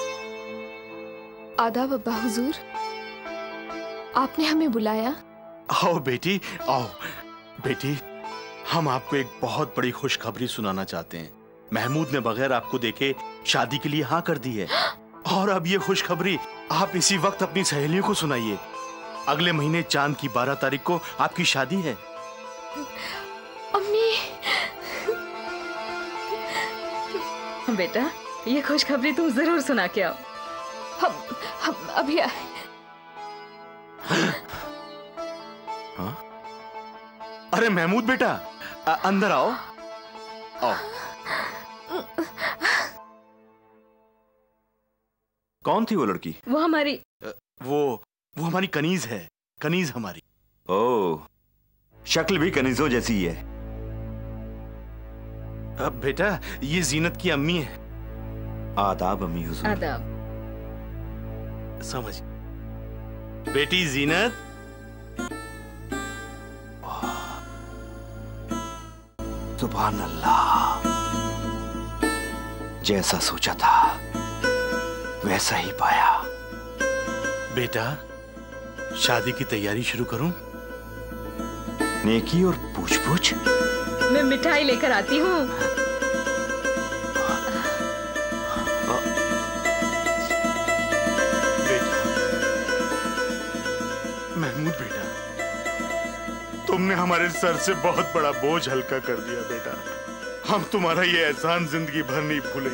आदाब अब्बा हुजूर, आपने हमें बुलाया? आओ बेटी आओ। बेटी, हम आपको एक बहुत बड़ी खुशखबरी सुनाना चाहते हैं। महमूद ने बगैर आपको देखे शादी के लिए हाँ कर दी है और अब ये खुशखबरी आप इसी वक्त अपनी सहेलियों को सुनाइए। अगले महीने चांद की 12 तारीख को आपकी शादी है। अम्मी। बेटा, ये खुशखबरी तुम जरूर सुना के आओ। हम अभी हाँ? अरे महमूद बेटा, अंदर आओ। आओ। कौन थी वो लड़की? वो हमारी वो हमारी कनीज है, कनीज हमारी। ओह, शक्ल भी कनीजों जैसी ही है। अब बेटा, ये जीनत की अम्मी है। आदाब अम्मी हुजूर। आदाब। समझ बेटी जीनत। सुभान अल्लाह, जैसा सोचा था वैसा ही पाया। बेटा, शादी की तैयारी शुरू करूं? नेकी और पूछ पूछ। मैं मिठाई लेकर आती हूँ। महमूद बेटा, तुमने हमारे सर से बहुत बड़ा बोझ हल्का कर दिया बेटा। हम तुम्हारा ये एहसान जिंदगी भर नहीं भूलेंगे।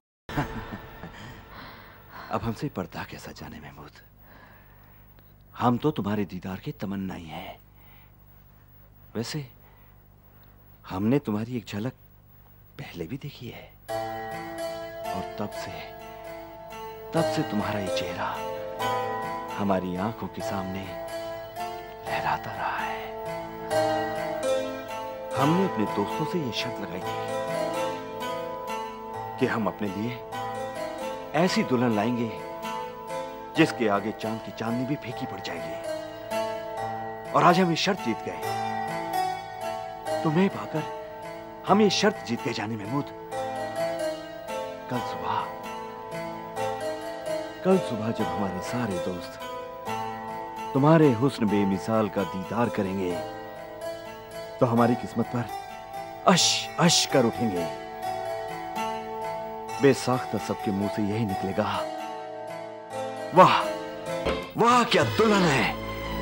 अब हमसे पर्दा कैसा जाने महमूद, हम तो तुम्हारे दीदार के तमन्नाई हैं। वैसे हमने तुम्हारी एक झलक पहले भी देखी है और तब से तब से तुम्हारा ये चेहरा हमारी आंखों के सामने लहराता रहा है। हमने अपने दोस्तों से ये शर्त लगाई थी कि हम अपने लिए ऐसी दुल्हन लाएंगे जिसके आगे चांद की चांदनी भी फीकी पड़ जाएगी। और आज हम ये शर्त जीत गए। तुम्हें पाकर हम ये शर्त जीत गए जाने महमूद। कल सुबह जब हमारे सारे दोस्त तुम्हारे हुस्न बेमिसाल का दीदार करेंगे तो हमारी किस्मत पर अश अश कर उठेंगे। बेसाख्ता सबके मुंह से यही निकलेगा, वाह वाह क्या दुल्हन है।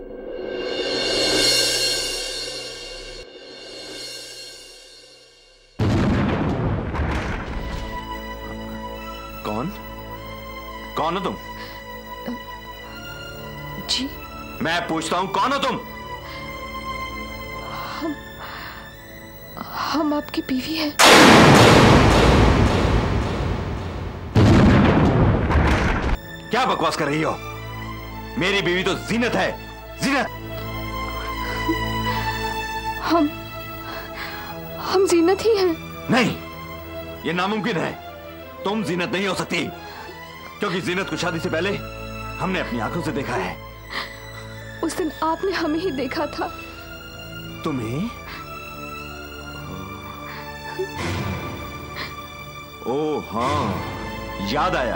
कौन हो तुम? जी मैं पूछता हूं कौन हो तुम? हम आपकी बीवी हैं। क्या बकवास कर रही हो? मेरी बीवी तो जीनत है, जीनत। हम जीनत ही हैं। नहीं, ये नामुमकिन है। तुम जीनत नहीं हो सकती, क्योंकि जीनत को शादी से पहले हमने अपनी आंखों से देखा है। उस दिन आपने हमें ही देखा था। तुम्हें? ओह हाँ, याद आया।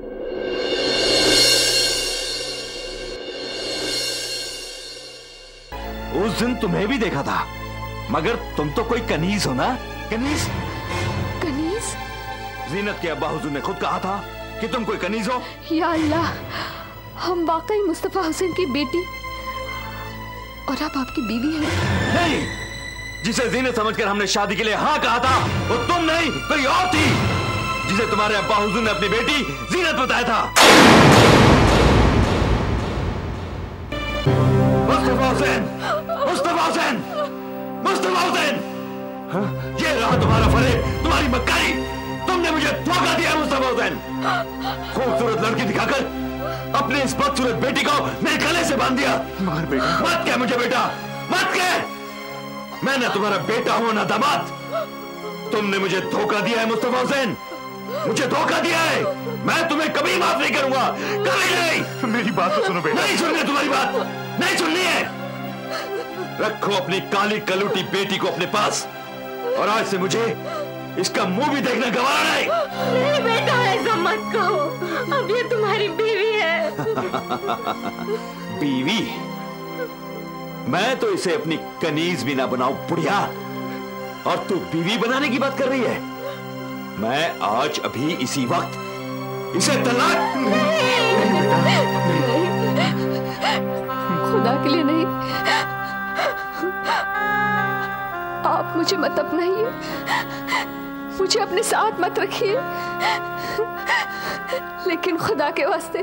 उस दिन तुम्हें भी देखा था, मगर तुम तो कोई कनीज हो ना? कनीज? कनीज? जीनत के अब्बा हुजूर ने खुद कहा था कि तुम कोई कनीज हो। या अल्लाह, हम वाकई मुस्तफा हुसैन की बेटी और आप आपकी बीवी हैं। नहीं, जिसे जीनत समझकर हमने शादी के लिए हाँ कहा था वो तुम नहीं, कोई और थी, जिसे तुम्हारे अब्बा हुजूर ने अपनी बेटी जीनत बताया था। मुस्तफा हुसैन, मुस्तफा हुसैन, मुस्तफा हुसैन, ये रहा तुम्हारा फरेब, तुम्हारी मक्कारी। तुमने मुझे धोखा दिया मुस्तफा हुसैन। खूबसूरत लड़की दिखाकर अपने इस बदसूरत बेटी को मेरे गले से बांध दिया। मगर बेटा, मत कह मुझे बेटा, मत कह। मैं ना तुम्हारा बेटा हूं ना दामाद। तुमने मुझे धोखा दिया है मुस्तफा हुसैन, मुझे धोखा दिया है। मैं तुम्हें कभी माफ नहीं करूंगा, कभी नहीं। मेरी बात तो सुनो बेटा। नहीं सुननी है तुम्हारी बात, नहीं सुननी है। रखो अपनी काली कलूटी बेटी को अपने पास, और आज से मुझे इसका मुंह भी देखना गवारा नहीं। नहीं बेटा, ऐसा मत कहो, अब ये तुम्हारी बीवी है। बीवी? मैं तो इसे अपनी कनीज भी ना बनाऊं बुढ़िया, और तू बीवी बनाने की बात कर रही है। मैं आज अभी इसी वक्त इसे तलाक। खुदा के लिए नहीं, आप मुझे मत अपनाइए, मुझे अपने साथ मत रखिए, लेकिन खुदा के वास्ते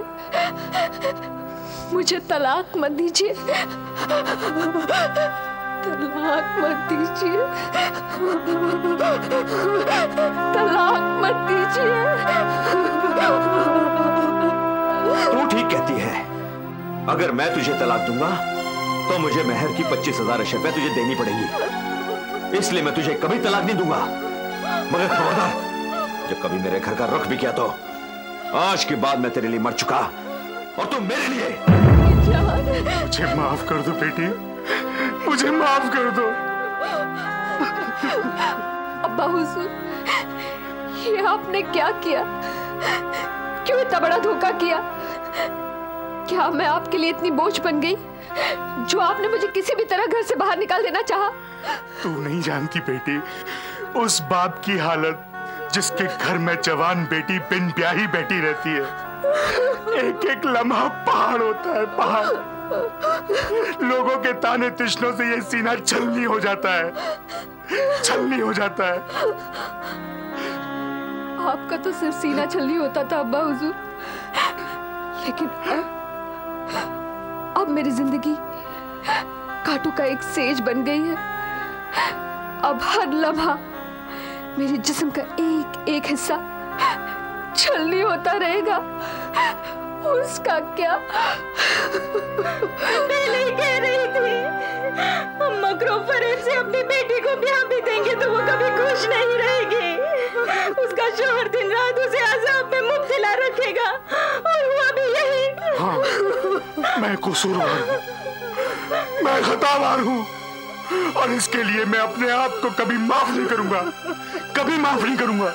मुझे तलाक मत दीजिए, तलाक मत दीजिए, तलाक मत दीजिए। तू ठीक कहती है। अगर मैं तुझे तलाक दूंगा तो मुझे मेहर की 25,000 अशरफियां तुझे देनी पड़ेंगी, इसलिए मैं तुझे कभी तलाक नहीं दूंगा। मगर खबरदार, जब कभी मेरे घर का रुख भी किया तो आज के बाद मैं तेरे लिए मर चुका और तुम मेरे लिए। मुझे माफ कर दो बेटी, मुझे माफ कर दो। अब्बा हुजूर, ये आपने क्या किया? क्यों इतना बड़ा धोखा किया? क्या मैं आपके लिए इतनी बोझ बन गई जो आपने मुझे किसी भी तरह घर से बाहर निकाल देना चाहा? तू नहीं जानती बेटी, उस बाप की हालत जिसके घर में जवान बेटी बिन ब्याही बैठी रहती है। एक एक लम्हा पहाड़ होता है, पहाड़। लोगों के ताने तिश्नों से ये सीना छलनी हो जाता है, छलनी हो जाता है। आपका तो सिर्फ सीना छलनी होता था अब्बा हुजूर, लेकिन अब मेरी जिंदगी कांटों का एक सेज बन गई है। अब हर लम्हा मेरे जिस्म का एक एक हिस्सा छलनी होता रहेगा। उसका क्या? पहले ही कह रही थी हम मकरो फरेब से अपनी बेटी को ब्याह भी देंगे तो वो कभी खुश नहीं रहेगी। उसका शौहर दिन रात उसे अज़ाब में मुब्तला रखेगा और हुआ भी यही। हाँ, मैं कसूरवार हूँ, मैं खतावार हूँ और इसके लिए मैं अपने आप को कभी माफ नहीं करूंगा, कभी माफ नहीं करूंगा।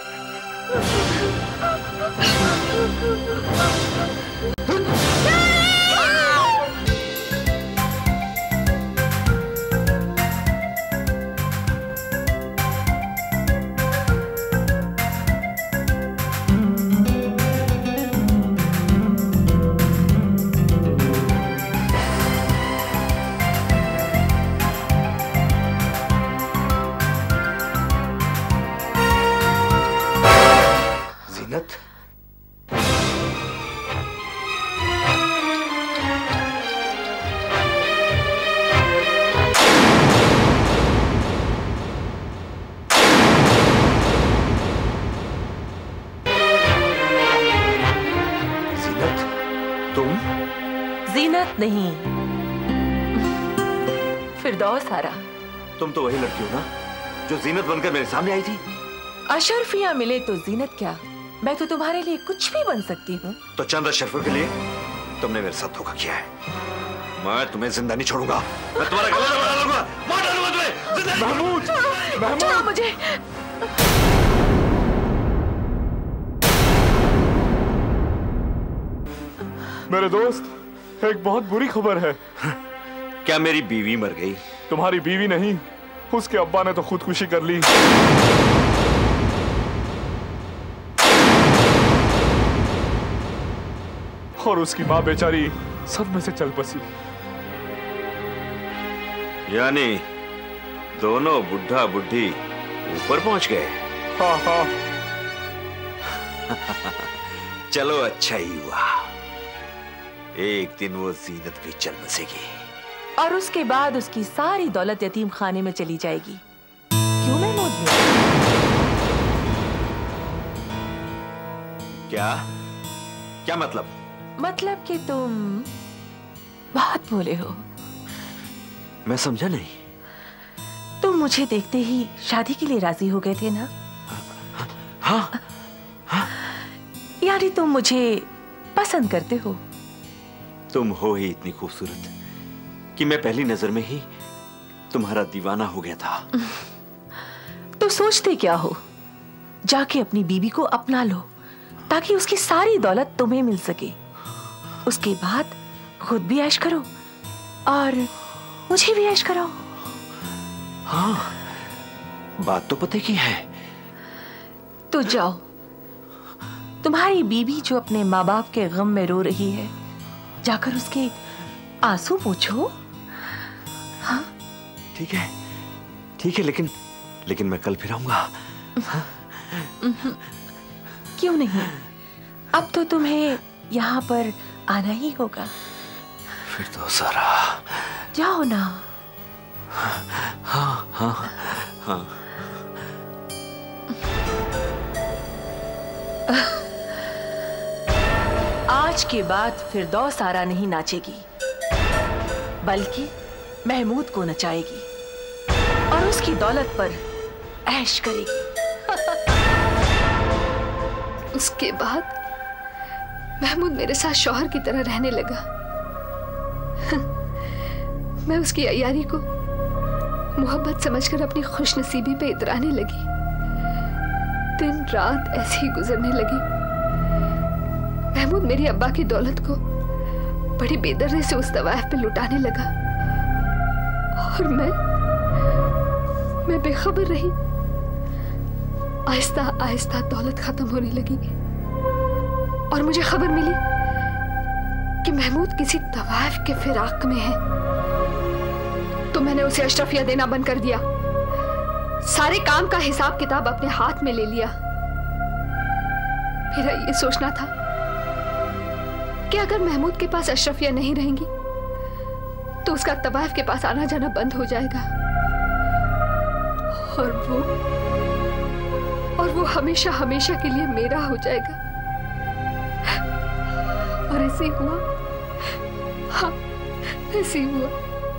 नहीं, फिरदौस सारा। तुम तो वही लड़की हो ना जो जीनत बनकर मेरे सामने आई थी। अशरफियां मिले तो जीनत क्या, मैं तो तुम्हारे लिए कुछ भी बन सकती हूँ। तो चंद अशरफियों के लिए तुमने मेरे साथ धोखा किया है। मैं तुम्हें जिंदा नहीं छोड़ूंगा, मैं तुम्हारा गला दबा डालूंगा, मार डालूंगा तुम्हें। महमूद, महमूद मुझे। मेरे दोस्त, एक बहुत बुरी खबर है। क्या मेरी बीवी मर गई? तुम्हारी बीवी नहीं, उसके अब्बा ने तो खुदकुशी कर ली। और उसकी माँ बेचारी सदमे से चल बसी। यानी दोनों बुढ़ा बुढ़ी ऊपर पहुंच गए। हाँ हाँ। चलो अच्छा ही हुआ, एक दिन वो जीनत भी चल बसेगी और उसके बाद उसकी सारी दौलत यतीम खाने में चली जाएगी। क्यों महमूद मियां? क्या क्या मतलब? मतलब कि तुम बहुत भोले हो। मैं समझा नहीं। तुम मुझे देखते ही शादी के लिए राजी हो गए थे ना? हाँ, हाँ। यानी तुम मुझे पसंद करते हो। तुम हो ही इतनी खूबसूरत कि मैं पहली नजर में ही तुम्हारा दीवाना हो गया था। तो सोचते क्या हो, जाके अपनी बीबी को अपना लो ताकि उसकी सारी दौलत तुम्हें मिल सके। उसके बाद खुद भी ऐश करो और मुझे भी ऐश कराओ। हाँ, बात तो पते की है। तो जाओ, तुम्हारी बीबी जो अपने माँ बाप के गम में रो रही है, जाकर उसके आंसू पोंछो। हाँ ठीक है, ठीक है, लेकिन मैं कल फिर आऊंगा। क्यों नहीं, अब तो तुम्हें यहाँ पर आना ही होगा। फिर तो सारा जाओ ना। हाँ हाँ हाँ। आज के बाद फिरदौस सारा नहीं नाचेगी, बल्कि महमूद को नचाएगी और उसकी दौलत पर ऐश करेगी। उसके बाद महमूद मेरे साथ शौहर की तरह रहने लगा। मैं उसकी अयारी को मोहब्बत समझकर अपनी खुशनसीबी पे इतराने लगी। दिन रात ऐसे ही गुजरने लगी। महमूद मेरी अब्बा की दौलत को बड़ी बेदर्दी से उस तवायफ पे लुटाने लगा और मैं बेखबर रही। आहिस्ता आहिस्ता दौलत खत्म होने लगी और मुझे खबर मिली कि महमूद किसी तवायफ के फिराक में है। तो मैंने उसे अशरफिया देना बंद कर दिया, सारे काम का हिसाब किताब अपने हाथ में ले लिया। मेरा ये सोचना था कि अगर महमूद के पास अशरफिया नहीं रहेंगी तो उसका तवायफ के पास आना जाना बंद हो जाएगा और वो हमेशा हमेशा के लिए मेरा हो जाएगा। और ऐसे ही हुआ। हाँ, ऐसे ही हुआ।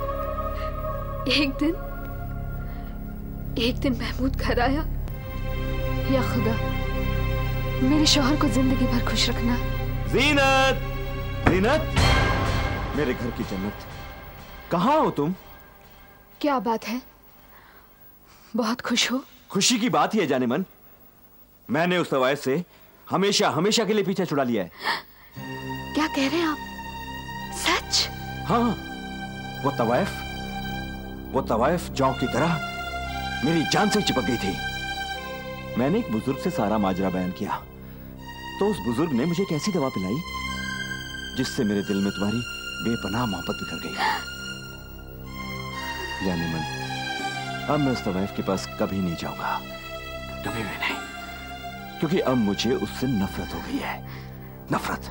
एक दिन महमूद घर आया। या खुदा, मेरे शौहर को जिंदगी भर खुश रखना। ज़ीनत, ज़ीनत, मेरे घर की जन्नत, कहाँ हो तुम? क्या बात है, बहुत खुश हो? खुशी की बात ही है जाने मन। मैंने उस तवाइफ से हमेशा हमेशा के लिए पीछा छुड़ा लिया है। क्या कह रहे हैं आप? सच? हाँ, वो तवाइफ जौ की तरह मेरी जान से चिपक गई थी। मैंने एक बुजुर्ग से सारा माजरा बयान किया तो उस बुजुर्ग ने मुझे एक ऐसी दवा पिलाई जिससे मेरे दिल में तुम्हारी बेपनाह मोहब्बत बिखर गई। जाने मन, अब मैं उस तवाइफ के पास कभी नहीं जाऊंगा, कभी भी नहीं, क्योंकि अब मुझे उससे नफरत हो गई है। नफरत।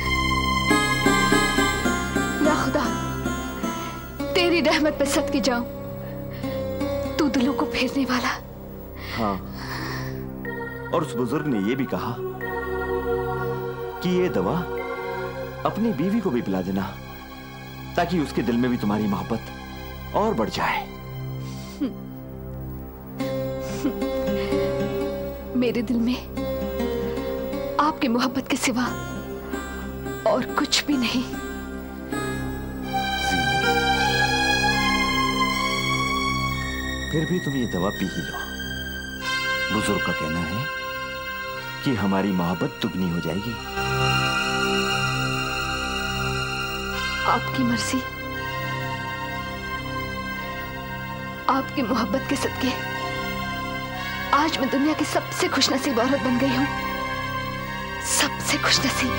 या खुदा, तेरी रहमत पे सदके जाऊं, तू दिलों को फेरने वाला। हाँ, और उस बुजुर्ग ने यह भी कहा कि ये दवा अपनी बीवी को भी पिला देना ताकि उसके दिल में भी तुम्हारी मोहब्बत और बढ़ जाए। मेरे दिल में आपकी मोहब्बत के सिवा और कुछ भी नहीं। फिर भी तुम ये दवा पी ही लो। बुजुर्ग का कहना है कि हमारी मोहब्बत दुगनी हो जाएगी। आपकी मर्जी। आपकी मोहब्बत के सदके आज मैं दुनिया की सबसे खुशनसीब औरत बन गई हूं। सबसे खुशनसीब।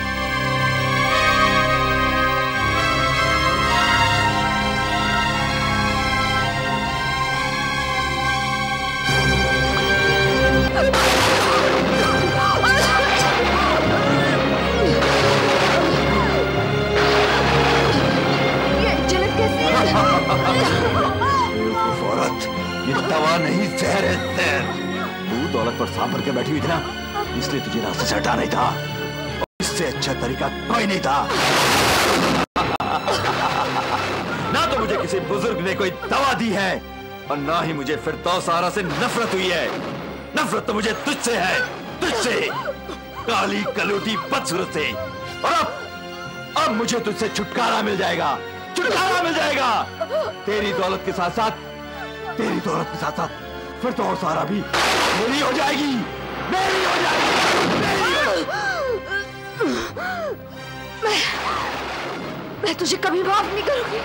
ये दवा नहीं, जहर है, जहर। तू दौलत पर सांप भर के बैठी हुई थी ना, इसलिए तुझे रास्ते से हटा नहीं था, और इससे अच्छा तरीका कोई नहीं था। ना तो मुझे किसी बुजुर्ग ने कोई दवा दी है और ना ही मुझे फिरदौस आरा से नफरत हुई है। नफरत तो मुझे तुझसे है, तुझसे, काली कलूटी बदसूरत से। और अब मुझे तुझसे छुटकारा मिल जाएगा, छुटकारा मिल जाएगा। तेरी दौलत के साथ साथ फिर तो और सारा भी मेरी हो जाएगी, मेरी हो जाएगी, मेरी हो। मैं तुझे कभी माफ नहीं करूंगी।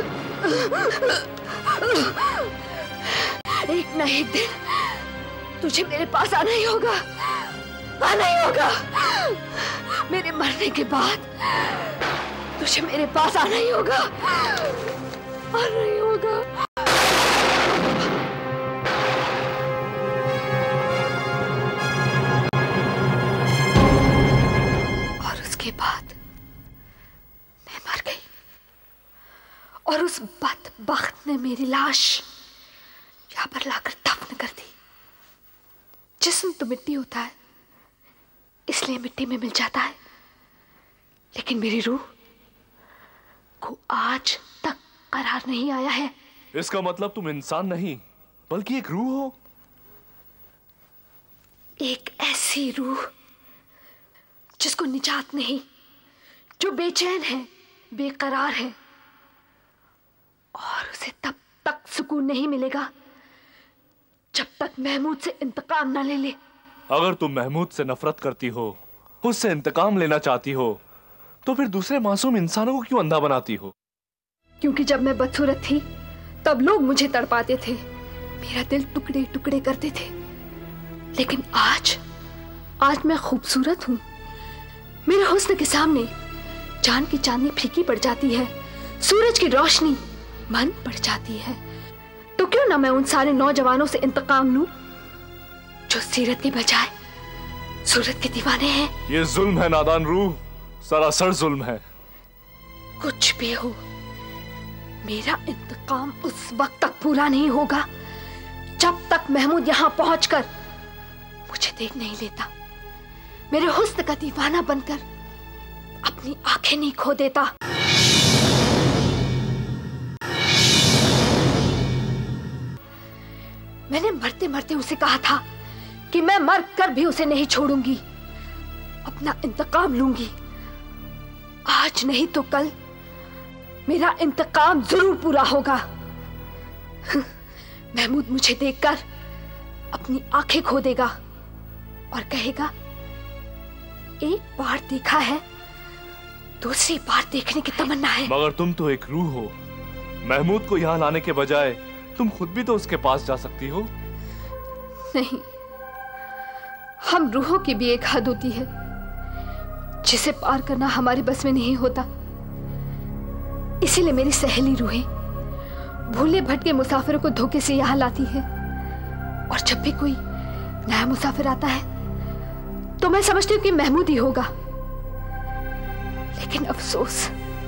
एक ना एक दिन तुझे मेरे पास आना ही होगा, आना ही होगा। मेरे मरने के बाद तुझे मेरे पास आना ही होगा, आना ही होगा। के बाद मैं मर गई और उस बदबख्त ने मेरी लाश यहां पर लाकर दफन कर दी। जिस्म तो मिट्टी होता है, इसलिए मिट्टी में मिल जाता है, लेकिन मेरी रूह को आज तक करार नहीं आया है। इसका मतलब तुम इंसान नहीं बल्कि एक रूह हो। एक ऐसी रूह जिसको निजात नहीं, जो बेचैन है, बेकरार है, और उसे तब तक सुकून नहीं मिलेगा जब तक महमूद से इंतकाम ना ले ले। अगर तुम महमूद से नफरत करती हो, उससे इंतकाम लेना चाहती हो, तो फिर दूसरे मासूम इंसानों को क्यों अंधा बनाती हो? क्योंकि जब मैं बदसूरत थी तब लोग मुझे तड़पाते थे, मेरा दिल टुकड़े टुकड़े करते थे। लेकिन आज मैं खूबसूरत हूं। मेरे हुस्न के सामने चांद की चांदनी फीकी पड़ जाती है, सूरज की रोशनी मन पड़ जाती है। तो क्यों ना मैं उन सारे नौजवानों से इंतकाम लूं जो सीरत के बजाय सूरत के दीवाने हैं। ये जुल्म है नादान रूह, सरासर जुल्म है। कुछ भी हो, मेरा इंतकाम उस वक्त तक पूरा नहीं होगा जब तक महमूद यहां पहुंचकर मुझे देख नहीं लेता, मेरे हुस्न का दीवाना बनकर अपने अपनी आंखें नहीं खो देता। मैंने मरते मरते उसे कहा था कि मैं मर कर भी उसे नहीं छोड़ूंगी, अपना इंतकाम लूंगी। आज नहीं तो कल मेरा इंतकाम जरूर पूरा होगा। महमूद मुझे देखकर अपनी आंखें खो देगा और कहेगा, एक बार देखा है, दूसरी बार देखने की तमन्ना है। मगर तुम तो एक रूह हो। महमूद को यहाँ लाने के बजाय तुम खुद भी तो उसके पास जा सकती हो। नहीं, हम रूहों की भी एक हद होती है जिसे पार करना हमारे बस में नहीं होता। इसीलिए मेरी सहेली रूहें भूले भटके मुसाफिरों को धोखे से यहाँ लाती है, और जब भी कोई नया मुसाफिर आता है तो मैं समझती हूँ कि महमूद ही होगा। लेकिन अफसोस,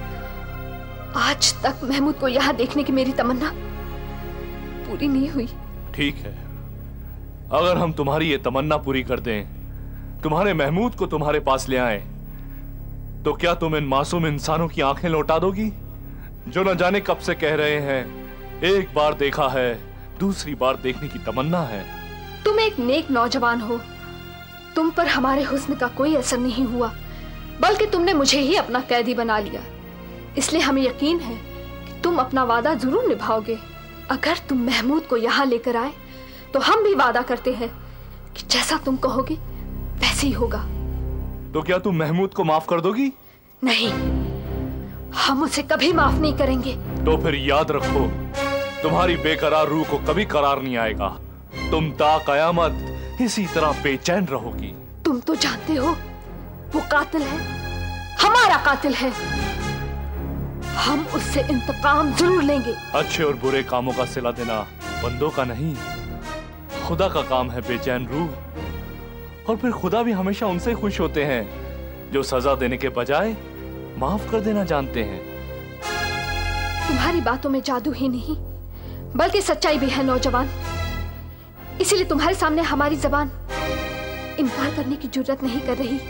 आज तक महमूद को यहाँ देखने की मेरी तमन्ना पूरी नहीं हुई। ठीक है, अगर हम तुम्हारी ये तमन्ना पूरी कर दें, तुम्हारे महमूद को तुम्हारे पास ले आए, तो क्या तुम इन मासूम इंसानों की आंखें लौटा दोगी जो न जाने कब से कह रहे हैं, एक बार देखा है, दूसरी बार देखने की तमन्ना है। तुम एक नेक नौजवान हो, तुम पर हमारे हुस्न का कोई असर नहीं हुआ, बल्कि तुमने मुझे ही अपना कैदी बना लिया। इसलिए हमें यकीन है कि तुम अपना वादा जरूर निभाओगे। अगर तुम महमूद को यहाँ लेकर आए तो हम भी वादा करते हैं कि जैसा तुम कहोगे वैसे ही होगा। तो क्या तुम महमूद को माफ कर दोगी? नहीं, हम उसे कभी माफ नहीं करेंगे। तो फिर याद रखो, तुम्हारी बेकरार रूह को कभी करार नहीं आएगा। तुम ता कयामत इसी तरह बेचैन रहोगी। तुम तो जानते हो वो कातिल है, हमारा कातिल है। हम उससे इंतकाम जरूर लेंगे। अच्छे और बुरे कामों का सिला देना बंदों का नहीं, खुदा का काम है बेचैन रूह। और फिर खुदा भी हमेशा उनसे खुश होते हैं जो सजा देने के बजाय माफ कर देना जानते हैं। तुम्हारी बातों में जादू ही नहीं बल्कि सच्चाई भी है नौजवान। इसीलिए तुम्हारे सामने हमारी जबान इनकार करने की जुर्रत नहीं कर रही।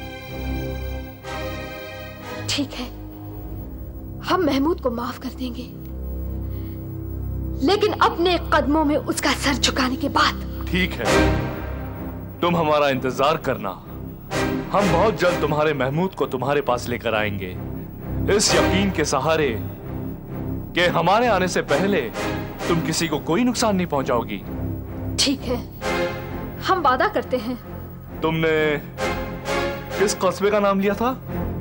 ठीक है, हम महमूद को माफ कर देंगे, लेकिन अपने कदमों में उसका सर झुकाने के बाद। ठीक है, तुम हमारा इंतजार करना। हम बहुत जल्द तुम्हारे महमूद को तुम्हारे पास लेकर आएंगे, इस यकीन के सहारे कि हमारे आने से पहले तुम किसी को कोई नुकसान नहीं पहुंचाओगी। ठीक है, हम वादा करते हैं। तुमने किस कस्बे का नाम लिया था?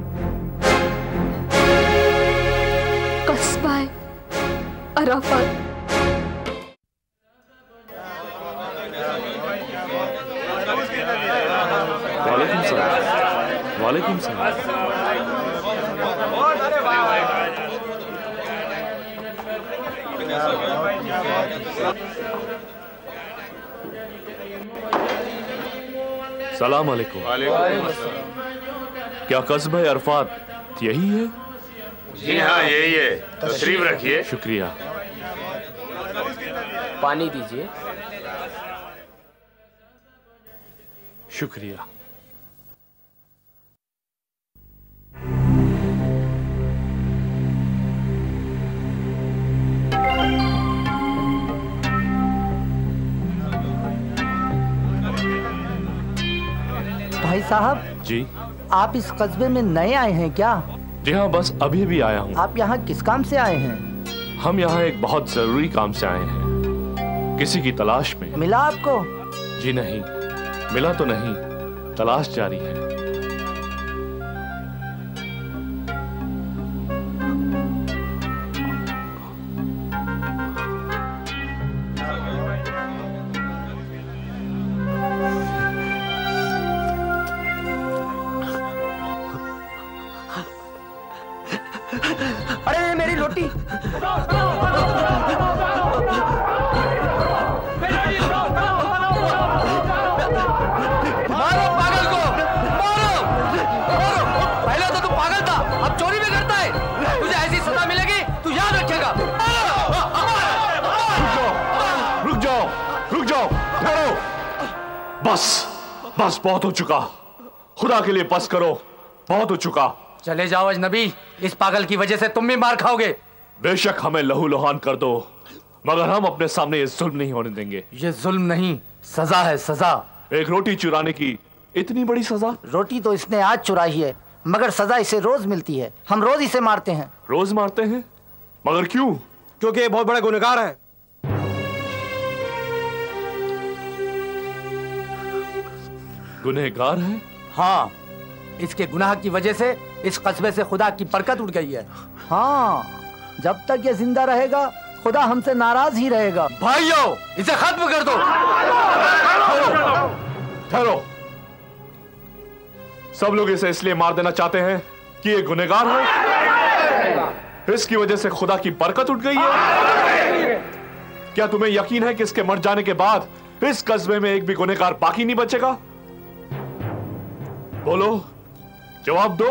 कस्बा अराफात। वालेकुम सलाम। वालेकुम सलाम। सलाम अलैकुम। क्या कस्बा अरफात यही है? जी हाँ, यही है। तशरीफ रखिए। शुक्रिया। पानी दीजिए। शुक्रिया। भाई साहब जी, आप इस कस्बे में नए आए हैं क्या? जी हाँ, बस अभी भी आया हूँ। आप यहाँ किस काम से आए हैं? हम यहाँ एक बहुत जरूरी काम से आए हैं, किसी की तलाश में। मिला आपको? जी नहीं, मिला तो नहीं, तलाश जारी है। अरे मेरी रोटी! मारो पागल को! मारो! पहले तो तू पागल था, अब चोरी भी करता है। तुझे ऐसी सजा मिलेगी, तू याद रखेगा। रुक जाओ, रुक जाओ, ठहरो। बस, बस बहुत हो चुका। खुदा के लिए बस करो, बहुत हो चुका। चले जाओ अजनबी, इस पागल की वजह से तुम भी मार खाओगे। बेशक हमें लहूलुहान कर दो, मगर हम अपने सामने ये जुल्म नहीं होने देंगे। ये जुल्म नहीं, सजा है, सजा। एक रोटी चुराने की इतनी बड़ी सजा? रोटी तो इसने आज चुराई है, मगर सजा इसे रोज मिलती है। हम रोज इसे मारते हैं। रोज मारते हैं? मगर क्यों? क्योंकि ये बहुत बड़ा गुनहगार है। गुनहगार है? हाँ, इसके गुनाह की वजह से इस कस्बे से खुदा की बरकत उठ गई है। हाँ, जब तक ये जिंदा रहेगा खुदा हमसे नाराज ही रहेगा। भाइयों, इसे खत्म कर दो। ठहरो, सब लोग इसे इसलिए मार देना चाहते हैं कि ये गुनहगार है, इसकी वजह से खुदा की बरकत उठ गई है। क्या तुम्हें यकीन है कि इसके मर जाने के बाद इस कस्बे में एक भी गुनहगार बाकी नहीं बचेगा? बोलो, जवाब दो।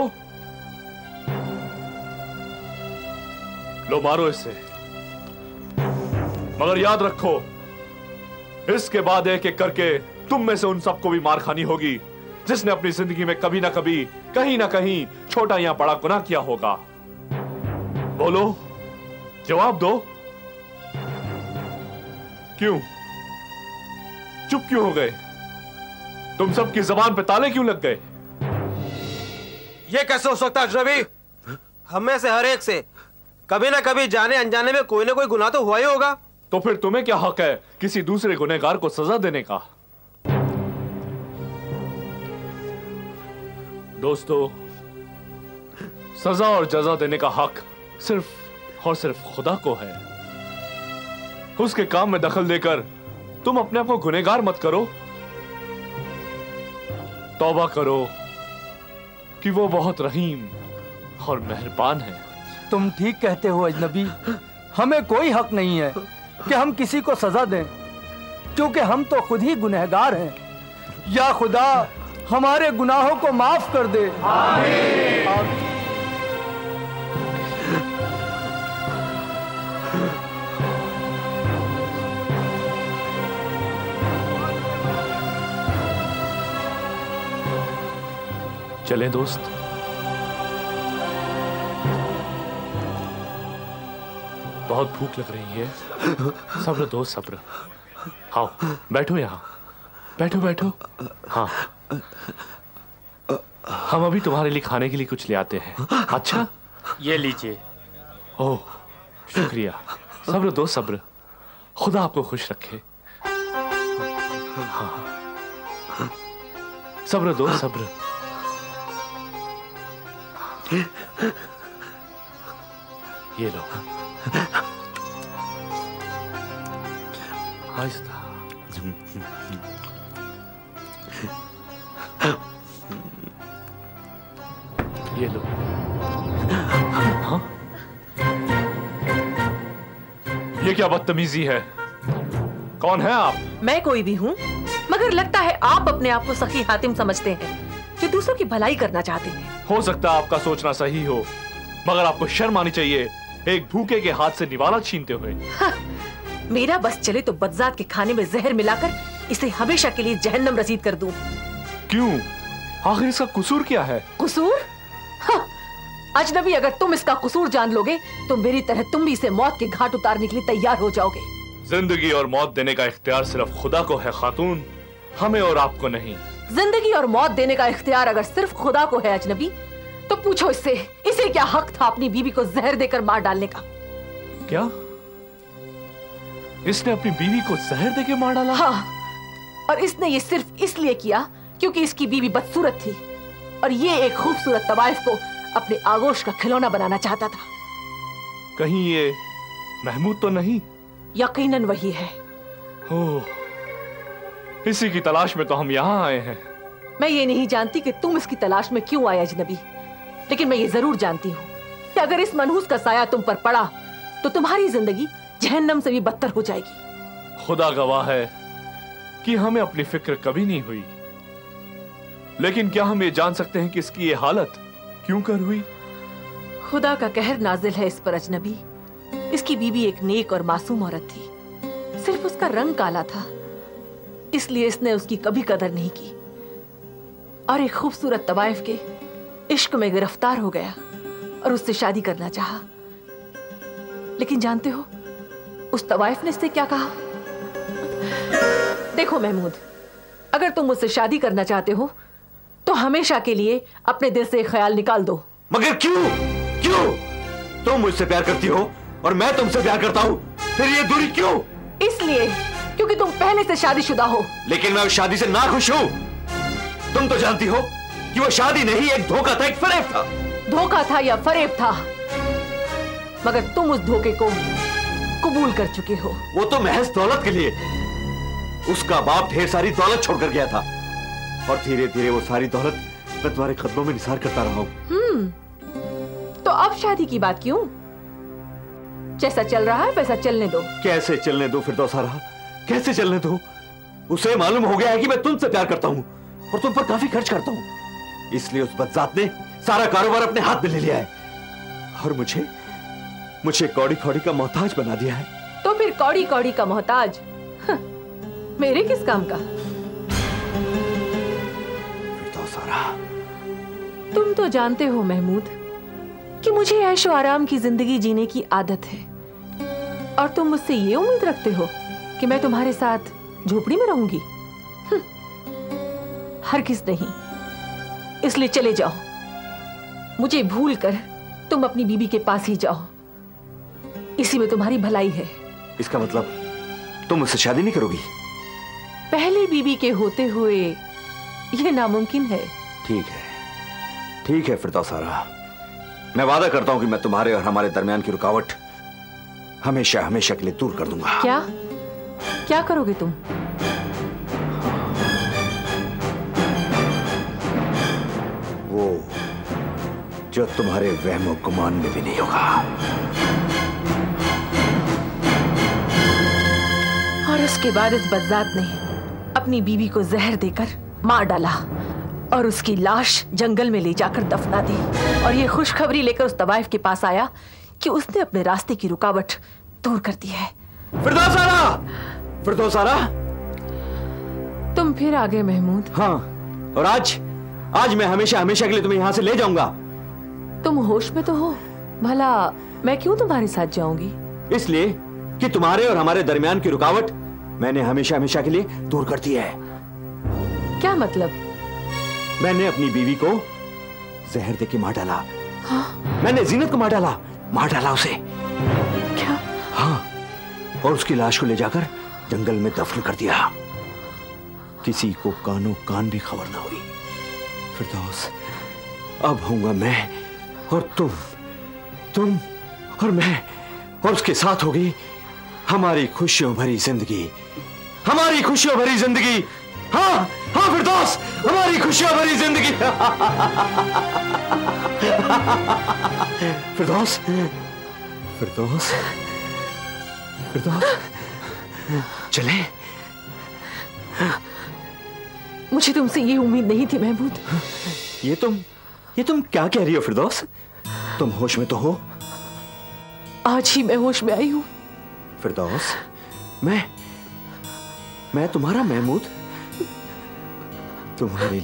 लो मारो इसे, मगर याद रखो, इसके बाद एक एक करके तुम में से उन सबको भी मार खानी होगी जिसने अपनी जिंदगी में कभी ना कभी, कहीं ना कहीं छोटा या बड़ा गुनाह किया होगा। बोलो, जवाब दो। क्यों चुप क्यों हो गए? तुम सबकी जबान पे ताले क्यों लग गए? ये कैसे हो सकता है अजनबी? हम में से हर एक से कभी ना कभी जाने अनजाने में कोई ना कोई गुनाह तो हुआ ही होगा। तो फिर तुम्हें क्या हक है किसी दूसरे गुनहगार को सजा देने का? दोस्तों, सजा और जजा देने का हक सिर्फ और सिर्फ खुदा को है। उसके काम में दखल देकर तुम अपने आप को गुनहगार मत करो। तौबा करो कि वो बहुत रहीम और मेहरबान है। तुम ठीक कहते हो अजनबी, हमें कोई हक नहीं है कि हम किसी को सजा दें, क्योंकि हम तो खुद ही गुनहगार हैं। या खुदा हमारे गुनाहों को माफ कर दे। आमीन। चलें दोस्त। बहुत भूख लग रही है। सब्र दो, सब्र। आओ बैठो, यहाँ बैठो बैठो। हाँ, हम अभी तुम्हारे लिए खाने के लिए कुछ ले आते हैं। अच्छा, ये लीजिए। ओह शुक्रिया। सब्र दो, सब्र। खुदा आपको खुश रखे। हाँ, सब्र दो, सब्र। ये लो। आहिस्ता। ये लो। हाँ? ये क्या बदतमीजी है? कौन है आप? मैं कोई भी हूँ, मगर लगता है आप अपने आप को सखी हातिम समझते हैं जो दूसरों की भलाई करना चाहते हैं। हो सकता है आपका सोचना सही हो, मगर आपको शर्म आनी चाहिए एक भूखे के हाथ से निवाला छीनते हुए। हाँ, मेरा बस चले तो बदजात के खाने में जहर मिलाकर इसे हमेशा के लिए जहन्नम रसीद कर दूं। क्यों? आखिर इसका कसूर क्या है? कसूर? हाँ, अजनबी, अगर तुम इसका कसूर जान लोगे तो मेरी तरह तुम भी इसे मौत के घाट उतारने के लिए तैयार हो जाओगे। जिंदगी और मौत देने का इख्तियार सिर्फ खुदा को है खातून, हमें और आपको नहीं। जिंदगी और मौत देने का इख्तियार अगर सिर्फ खुदा को है अजनबी, तो पूछो इससे, इसे क्या हक था अपनी बीवी को जहर देकर मार डालने का? क्या इसने अपनी बीवी को जहर देकर मार डाला? हाँ, और इसने ये सिर्फ इसलिए किया क्योंकि इसकी बीवी बदसूरत थी और ये एक खूबसूरत तवाइफ को अपने आगोश का खिलौना बनाना चाहता था। कहीं ये महमूद तो नहीं? यकीनन वही है। ओह, इसी की तलाश में तो हम यहाँ आए हैं। मैं ये नहीं जानती कि तुम इसकी तलाश में क्यों आए अजनबी, लेकिन मैं ये जरूर जानती हूँ कि अगर इस मनहूस का साया तुम पर पड़ा तो तुम्हारी जिंदगी जहन्नम से भी बदतर हो जाएगी। खुदा गवाह है कि हमें अपनी फिक्र कभी नहीं हुई, लेकिन क्या हम ये जान सकते हैं कि इसकी ये हालत क्यों कर हुई? खुदा का कहर नाजिल है इस पर अजनबी। इसकी बीवी एक नेक और मासूम औरत थी, सिर्फ उसका रंग काला था, इसलिए इसने उसकी कभी कदर नहीं की और एक खूबसूरत तवाइफ के इश्क में गिरफ्तार हो गया और उससे शादी करना चाहा। लेकिन जानते हो उस तवाइफ ने इससे क्या कहा? देखो महमूद, अगर तुम मुझसे शादी करना चाहते हो तो हमेशा के लिए अपने दिल से ख्याल निकाल दो। मगर क्यों? क्यों? तुम मुझसे प्यार करती हो और मैं तुमसे प्यार करता हूँ, फिर ये दूरी क्यों? इसलिए क्योंकि तुम पहले से शादीशुदा हो। लेकिन मैं उस शादी से नाखुश हूँ। तुम तो जानती हो कि वो शादी नहीं, एक धोखा था, एक फरेब था। धोखा था या फरेब था, मगर तुम उस धोखे को कबूल कर चुके हो। वो तो महज दौलत के लिए। उसका बाप ढेर सारी दौलत छोड़कर गया था और धीरे धीरे वो सारी दौलत मैं तुम्हारे कदमों में निसार करता रहा हूँ। तो अब शादी की बात क्यों? जैसा चल रहा है वैसा चलने दो। कैसे चलने दो फिरदौसारा, कैसे चलने दो? उसे मालूम हो गया है कि मैं तुमसे प्यार करता हूँ और तुम पर काफी खर्च करता हूँ, इसलिए उस बदजात ने सारा कारोबार अपने हाथ में ले लिया है और मुझे कौड़ी कौड़ी का मोहताज बना दिया है। तो फिर कौड़ी कौड़ी का मोहताज मेरे किस काम का? फिरदौसारा, तुम तो जानते हो महमूद कि मुझे ऐशो आराम की जिंदगी जीने की आदत है और तुम मुझसे ये उम्मीद रखते हो कि मैं तुम्हारे साथ झोपड़ी में रहूंगी? हरगिज़ नहीं। इसलिए चले जाओ, मुझे भूल कर तुम अपनी बीबी के पास ही जाओ, इसी में तुम्हारी भलाई है। इसका मतलब तुम मुझसे शादी नहीं करोगी? पहली बीबी के होते हुए यह नामुमकिन है। ठीक है फिरदौसारा, मैं वादा करता हूं कि मैं तुम्हारे और हमारे दरमियान की रुकावट हमेशा हमेशा के लिए दूर कर दूंगा। क्या करोगे तुम? वो जो तुम्हारे वहम और गुमान में भी नहीं होगा। और उसके बाद इस बदजात ने अपनी बीवी को जहर देकर मार डाला और उसकी लाश जंगल में ले जाकर दफना दी और ये खुशखबरी लेकर उस तवाइफ के पास आया कि उसने अपने रास्ते की रुकावट दूर कर दी है। फिरदौसारा, तुम फिर आ गए महमूद। हाँ, और आज मैं हमेशा हमेशा के लिए तुम्हें यहाँ से ले जाऊंगा। तुम होश में तो हो? भला मैं क्यों तुम्हारे साथ जाऊंगी? इसलिए कि तुम्हारे और हमारे दरमियान की रुकावट मैंने हमेशा हमेशा के लिए दूर कर दी है। क्या मतलब? मैंने अपनी बीवी को जहर देके मार डाला। हाँ? मैंने जीनत को मार डाला उसे। क्या? हाँ, और उसकी लाश को ले जाकर जंगल में दफन कर दिया। किसी को कानों कान भी खबर ना हुई। फिरदौस, अब होऊंगा मैं और तुम और मैं, और उसके साथ होगी हमारी खुशियों भरी जिंदगी। हमारी खुशियों भरी जिंदगी। हाँ फिरदौस, हमारी खुशियों भरी जिंदगी। फिरदौस, चले? मुझे तुमसे ये उम्मीद नहीं थी महमूद। ये तुम क्या कह रही हो फिरदौस? तुम होश में तो हो? आज ही मैं होश में आई हूं। फिरदौस, मैं तुम्हारा महमूद तुम्हारे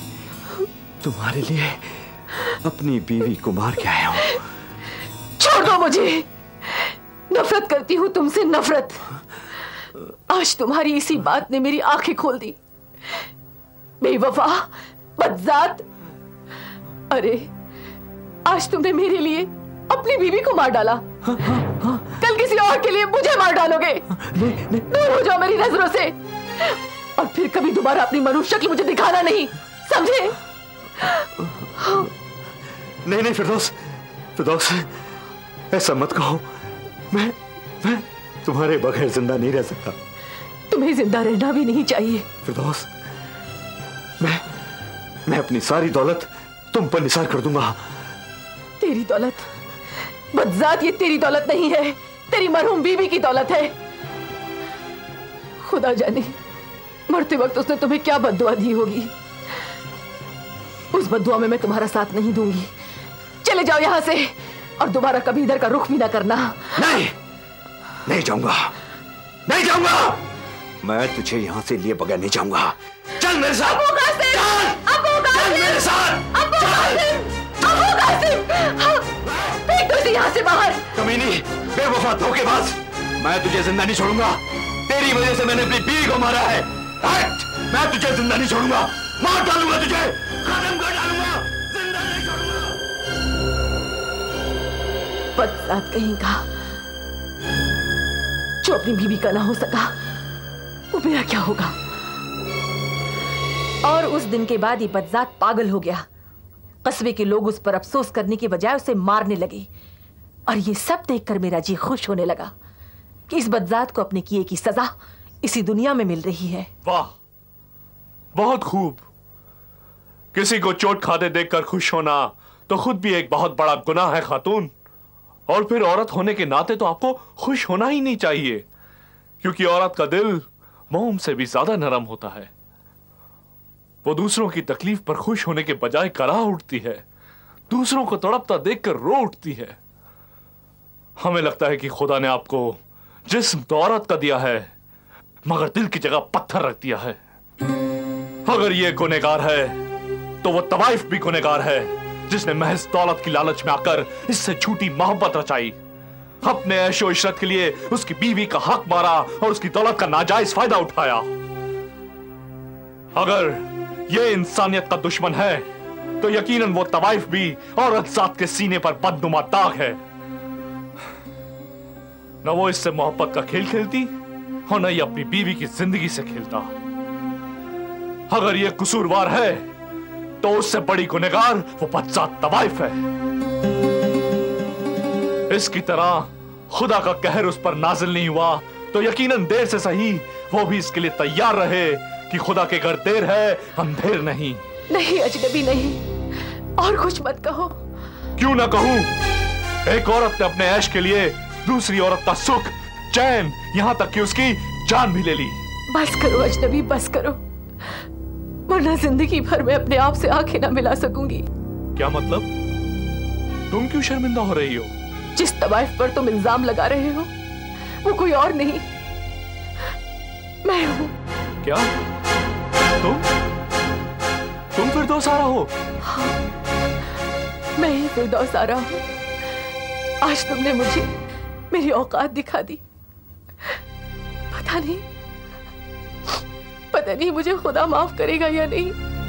लिए अपनी बीवी को मार के आया हूं। छोड़ दो मुझे, नफरत करती हूं तुमसे, नफरत। आज तुम्हारी इसी बात ने मेरी आंखें खोल दी। बेवफा, बदजात। अरे आज तुमने मेरे लिए अपनी बीवी को मार डाला। कल किसी और के लिए मुझे मार डालोगे। दूर हो जाओ मेरी नजरों से और फिर कभी दोबारा अपनी मनुष्य शक्ल मुझे दिखाना नहीं, समझे? नहीं फिरदौस, ऐसा मत कहो। मैं तुम्हारे बगैर जिंदा नहीं रह सकता। तुम्हें जिंदा रहना भी नहीं चाहिए। फिरदौस, मैं अपनी सारी दौलत तुम पर निसार कर दूंगा। तेरी दौलत? बदजात, ये तेरी दौलत नहीं है, तेरी मरहूम बीवी की दौलत है। खुदा जाने मरते वक्त उसने तुम्हें क्या बद्दुआ दी होगी। उस बद्दुआ में मैं तुम्हारा साथ नहीं दूंगी। चले जाओ यहां से और दोबारा कभी इधर का रुख भी ना करना। नहीं जाऊंगा। मैं तुझे यहां से लिए बगैर नहीं जाऊंगा। चल मेरे साथ। चल मेरे साथ। कमीनी, बेवफा, धोखेबाज, मैं तुझे जिंदा नहीं छोड़ूंगा। तेरी वजह से मैंने अपनी बीवी को मारा है। मैं तुझे जिंदा नहीं छोड़ूंगा, मार डालूंगा तुझे, खत्म कर डालूंगा, जिंदा नहीं छोड़ूंगा। बदजात कहीं का, जो अपनी बीवी का ना हो सका, वो मेरा क्या होगा। और उस दिन के बाद ये बदजात पागल हो गया। कस्बे के लोग उस पर अफसोस करने की बजाय उसे मारने लगे, और ये सब देखकर मेरा जी खुश होने लगा कि इस बदजात को अपने किए की सजा इसी दुनिया में मिल रही है। वाह, बहुत खूब। किसी को चोट खाते देखकर खुश होना तो खुद भी एक बहुत बड़ा गुनाह है खातून। और फिर औरत होने के नाते तो आपको खुश होना ही नहीं चाहिए, क्योंकि औरत का दिल मोम से भी ज्यादा नरम होता है। वो दूसरों की तकलीफ पर खुश होने के बजाय करा उठती है, दूसरों को तड़पता देखकर रो उठती है। हमें लगता है कि खुदा ने आपको जिस्म तो औरत का दिया है, मगर दिल की जगह पत्थर रख दिया है। अगर ये गुनहगार है तो वो तवाइफ भी गुनहगार है, जिसने महज दौलत की लालच में आकर इससे झूठी मोहब्बत रचाई, अपने ऐशो इशरत के लिए उसकी बीवी का हक मारा और उसकी दौलत का नाजायज फायदा उठाया। अगर ये इंसानियत का दुश्मन है तो यकीनन वो तवाइफ भी औरत जात के सीने पर बदनुमा दाग है। न वो इससे मोहब्बत का खेल खेलती और न ये अपनी बीवी की जिंदगी से खेलता। अगर ये कसूरवार है तो उससे बड़ी गुनहगार वो बदजात तवाइफ है। इसकी तरह खुदा का कहर उस पर नाजिल नहीं हुआ तो यकीनन देर से सही वो भी इसके लिए तैयार रहे कि खुदा के घर देर है अंधेर नहीं। नहीं अजनबी नहीं, और कुछ मत कहो। क्यों ना कहूं? एक औरत ने अपने ऐश के लिए दूसरी औरत का सुख, चैन, यहाँ तक कि उसकी जान भी ले ली। बस करो अजनबी, बस करो, वरना जिंदगी भर में अपने आप से आंखें ना मिला सकूंगी। क्या मतलब? तुम क्यों शर्मिंदा हो रही हो? जिस तवाइफ पर तुम इल्जाम लगा रहे हो वो कोई और नहीं, मैं हूं। क्या? तुम फिरदौस आरा हो? हाँ, मैं ही फिरदौस आरा हूं। आज तुमने मुझे मेरी औकात दिखा दी। पता नहीं मुझे खुदा माफ करेगा या नहीं।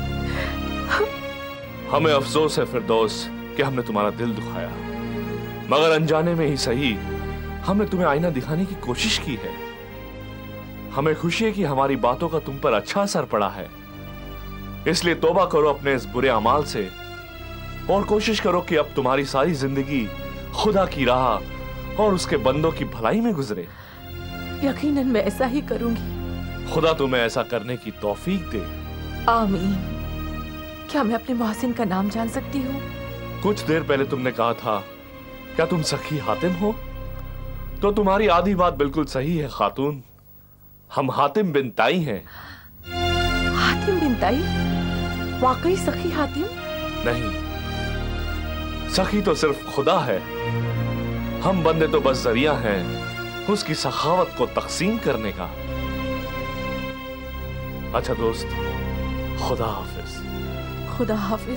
हमें अफसोस है फिरदौस कि हमने तुम्हारा दिल दुखाया, मगर अनजाने में ही सही हमने तुम्हें आईना दिखाने की कोशिश की है। हमें खुशी है कि हमारी बातों का तुम पर अच्छा असर पड़ा है, इसलिए तौबा करो अपने इस बुरे अमाल से और कोशिश करो कि अब तुम्हारी सारी जिंदगी खुदा की राह और उसके बंदों की भलाई में गुजरे। यकीनन मैं ऐसा ही करूंगी। खुदा तुम्हें ऐसा करने की तौफीक दे। आमीन। क्या मैं अपने मोहसिन का नाम जान सकती हूँ? कुछ देर पहले तुमने कहा था, क्या तुम सखी हातिम हो? तो तुम्हारी आधी बात बिल्कुल सही है खातून, हम हातिम बिन ताई हैं। हातिम बिन ताई? वाकई सखी हातिम? नहीं, सखी तो सिर्फ खुदा है, हम बंदे तो बस जरिया हैं उसकी सखावत को तकसीम करने का। अच्छा दोस्त, खुदा हाफिज। खुदा हाफिज।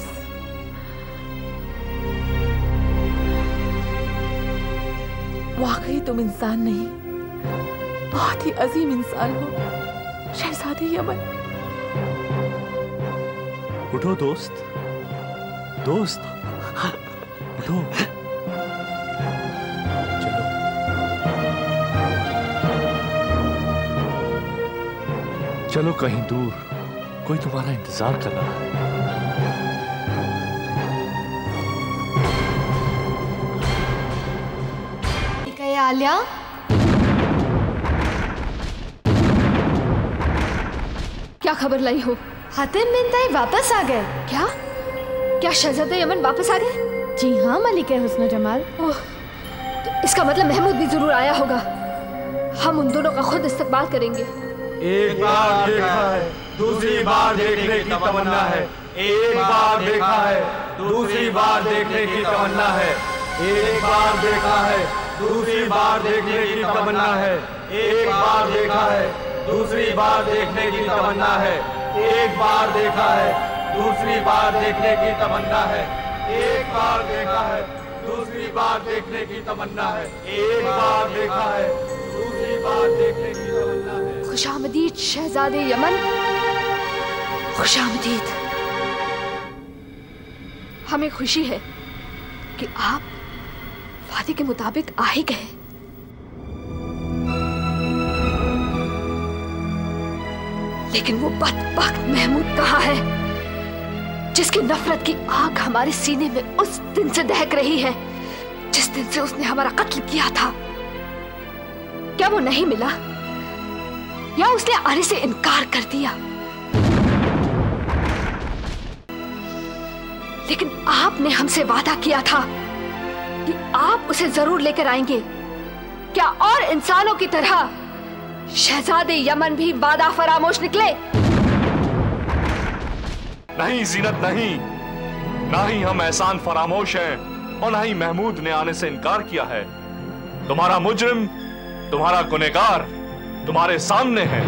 वाकई तुम इंसान नहीं, बहुत ही अजीम इंसान हो, शहजादे यमन। उठो दोस्त, दोस्त उठो। चलो कहीं दूर कोई तुम्हारा इंतजार कर रहा है। आलिया, क्या खबर लाई हो? हातिम बिन ताई वापस आ गए। क्या? क्या शहजादे यमन वापस आ गए? जी हाँ मलिके हुस्न जमाल। ओह, तो इसका मतलब महमूद भी जरूर आया होगा। हम उन दोनों का खुद इस्तकबाल करेंगे। एक बार देखा है, दूसरी बार देखने की तमन्ना है। एक बार देखा है, दूसरी बार देखने की तमन्ना है। एक बार देखा है, दूसरी बार देखने की तमन्ना है। एक बार देखा है, दूसरी बार देखने की तमन्ना है। एक बार देखा है, दूसरी बार देखने की तमन्ना है। एक बार देखा है, दूसरी बार देखने की तमन्ना है। एक बार देखा है, दूसरी बार देखने की तमन्ना है। खुशामदीद शहजादे यमन, खुशामदीद। हमें खुशी है कि आप वादे के मुताबिक आ ही गए। लेकिन वो बदबख्त महमूद कहाँ है, जिसकी नफरत की आग हमारे सीने में उस दिन से दहक रही है जिस दिन से उसने हमारा कत्ल किया था। क्या वो नहीं मिला या उसने आने से इनकार कर दिया? लेकिन आपने हमसे वादा किया था कि आप उसे जरूर लेकर आएंगे। क्या और इंसानों की तरह शहजादे यमन भी वादा फरामोश निकले? नहीं जीनत, नहीं, ना ही हम एहसान फरामोश हैं और ना ही महमूद ने आने से इनकार किया है। तुम्हारा मुजरिम, तुम्हारा गुनहगार तुम्हारे सामने है।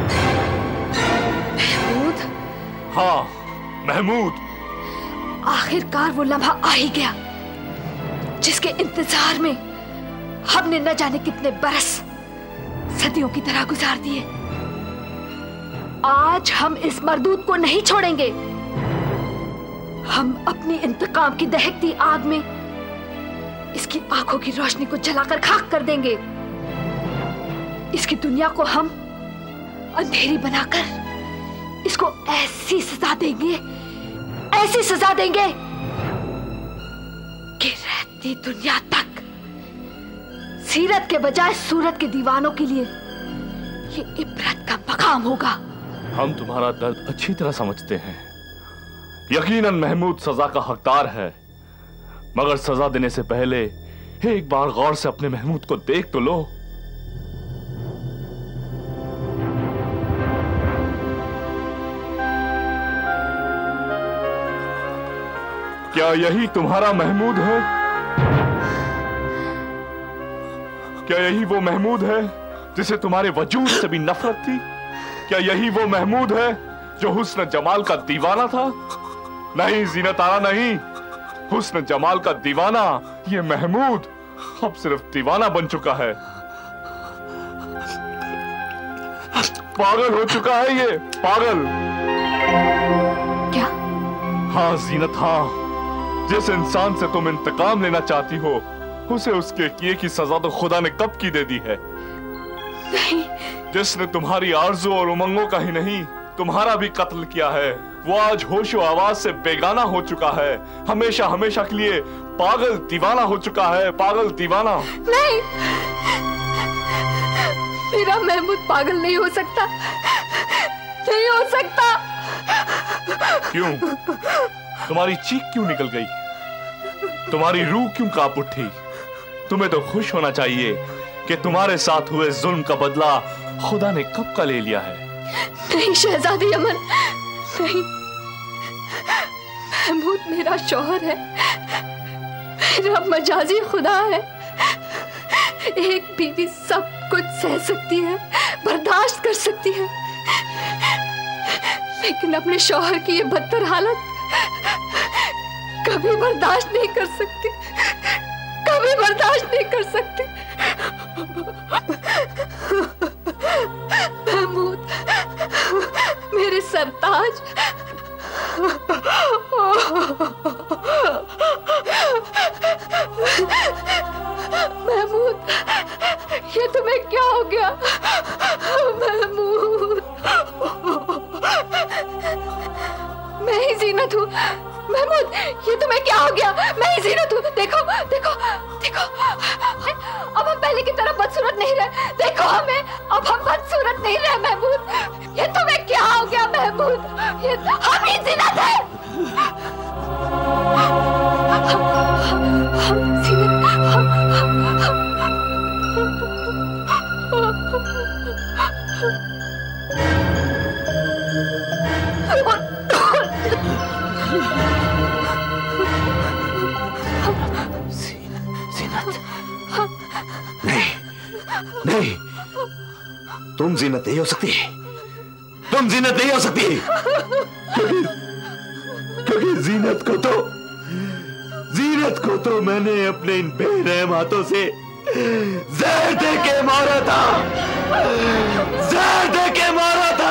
महमूद? हाँ, महमूद। आखिरकार वो लम्हा आ ही गया जिसके इंतजार में हमने न जाने कितने बरस, सदियों की तरह गुजार दिए। आज हम इस मरदूद को नहीं छोड़ेंगे। हम अपनी इंतकाम की दहकती आग में इसकी आंखों की रोशनी को जलाकर खाक कर देंगे। इसकी दुनिया को हम अंधेरी बनाकर इसको ऐसी सजा देंगे, ऐसी सजा देंगे कि रहती दुनिया तक सीरत के बजाय सूरत के दीवानों के लिए ये इबरत का मकाम होगा। हम तुम्हारा दर्द अच्छी तरह समझते हैं। यकीनन महमूद सजा का हकदार है, मगर सजा देने से पहले एक बार गौर से अपने महमूद को देख तो लो। क्या यही तुम्हारा महमूद है? क्या यही वो महमूद है जिसे तुम्हारे वजूद से भी नफरत थी? क्या यही वो महमूद है जो हुस्न जमाल का दीवाना था? नहीं जीनत आरा, नहीं। हुस्न जमाल का दीवाना ये महमूद अब सिर्फ दीवाना बन चुका है। पागल हो चुका है ये, पागल। क्या? हाँ जीनत, हाँ। जिस इंसान से तुम इंतकाम लेना चाहती हो उसे उसके किए की सजा तो खुदा ने कब की दे दी है। नहीं। जिसने तुम्हारी आरज़ू और उमंगों का ही नहीं तुम्हारा भी कत्ल किया है, वो आज होशो आवाज से बेगाना हो चुका है। हमेशा हमेशा के लिए पागल दीवाना हो चुका है, पागल दीवाना। नहीं, मेरा महमूद पागल नहीं हो सकता, नहीं हो सकता। क्यों? तुम्हारी चीख क्यों निकल गई? तुम्हारी रूह क्यों कांप उठी? तुम्हें तो खुश होना चाहिए कि तुम्हारे साथ हुए जुल्म का बदला खुदा ने कब का ले लिया है। नहीं शहजादी यमन, नहीं। महमूद मेरा शौहर है, मेरा मजाजी खुदा है। एक बीवी सब कुछ सह सकती है, बर्दाश्त कर सकती है, लेकिन अपने शौहर की ये बदतर हालत कभी बर्दाश्त नहीं कर सकती, कभी बर्दाश्त नहीं कर सकती। महमूद मेरे सरताज, महमूद ये तुम्हें क्या हो गया? महमूद मैं ही जीनत हूँ। महमूद ये तुम्हें क्या हो गया? मैं ही जीनत हूँ। देखो देखो देखो, अब हम पहले की तरह बदसूरत नहीं रहे। देखो हमें, अब हम बदसूरत नहीं रहे। महमूद ये तुम्हें क्या हो गया? महमूद ये हम ही जीनत है। हम जीनत, नहीं, तुम जीनत नहीं हो सकती, तुम जीनत नहीं हो सकती, क्योंकि जीनत को तो मैंने अपने इन बेरहम हाथों से जहर दे के मारा था, जहर दे के मारा था।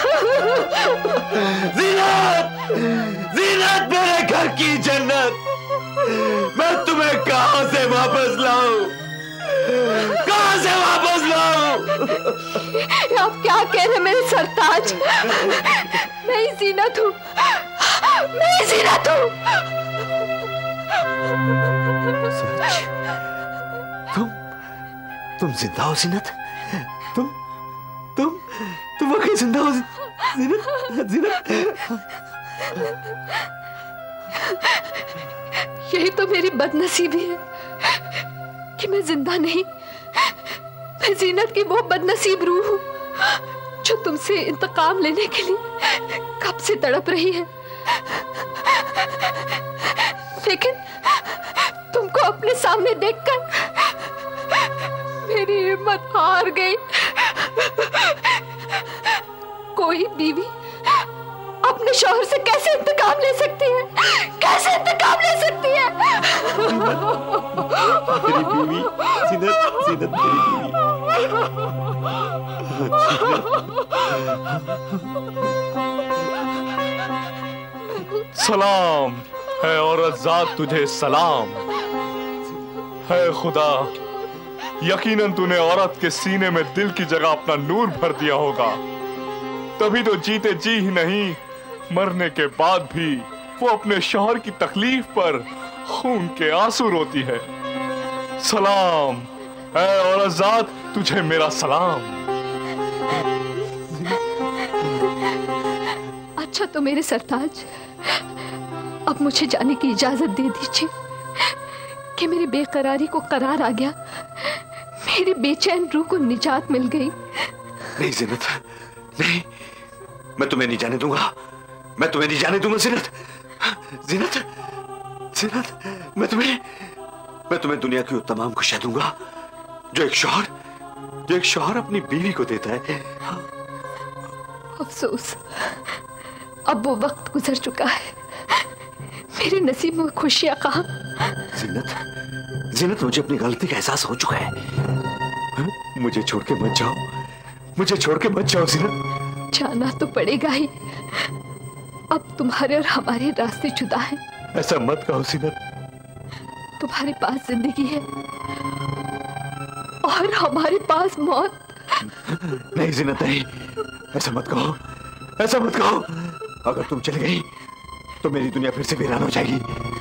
जीनत, जीनत मेरे घर की जन्नत, मैं तुम्हें कहां से वापस लाऊं, कहां से वापस लाऊं? आप क्या कह रहे हैं मेरे सरताज? मैं ही जीनत हूँ, मैं ही जीनत हूँ। तुम जिंदा हो जीनत? तुम वाकई जिंदा हो जीनत? जीनत, यही तो मेरी बदनसीबी है कि मैं जिंदा नहीं, मैं जीनत की वो बदनसीब रूह हूँ जो तुमसे इंतकाम लेने के लिए कब से तड़प रही है, लेकिन तुमको अपने सामने देखकर मेरी हिम्मत हार गई। कोई बीवी अपने शौहर से कैसे इंतकाम ले सकती है, कैसे इंतकाम ले सकती है? तेरी बीवी जीनत, जीनत तेरी बीवी। सलाम है औरत जात तुझे सलाम है खुदा, यकीनन तूने औरत के सीने में दिल की जगह अपना नूर भर दिया होगा, तभी तो जीते जी ही नहीं मरने के बाद भी वो अपने शौहर की तकलीफ पर खून के आंसू रोती है। सलाम है औरत जात तुझे मेरा सलाम। अच्छा तो मेरे सरताज, अब मुझे जाने की इजाजत दे दीजिए कि मेरी बेकरारी को करार आ गया, मेरी बेचैन रूह को निजात मिल गई। नहीं जीनत, नहीं, मैं तुम्हें नहीं जाने दूंगा, मैं तुम्हें नहीं जाने दूंगा जीनत, जीनत, जीनत, मैं तुम्हें दुनिया की वो तमाम खुशियां दूंगा जो एक शौहर अपनी बीवी को देता है। अफसोस, अब वो वक्त गुजर चुका है, मेरे नसीब में खुशियां कहां? जीनत, जीनत, मुझे अपनी गलती का एहसास हो चुका है, मुझे छोड़ के मत जाओ, मुझे छोड़ के मत जाओ जीनत। जाना तो पड़ेगा ही, अब तुम्हारे और हमारे रास्ते जुदा हैं। ऐसा मत कहो जीनत, तुम्हारे पास जिंदगी है और हमारे पास मौत। नहीं जीनत, नहीं, ऐसा मत कहो, ऐसा मत कहो। अगर तुम चली गई तो मेरी दुनिया फिर से वीरान हो जाएगी।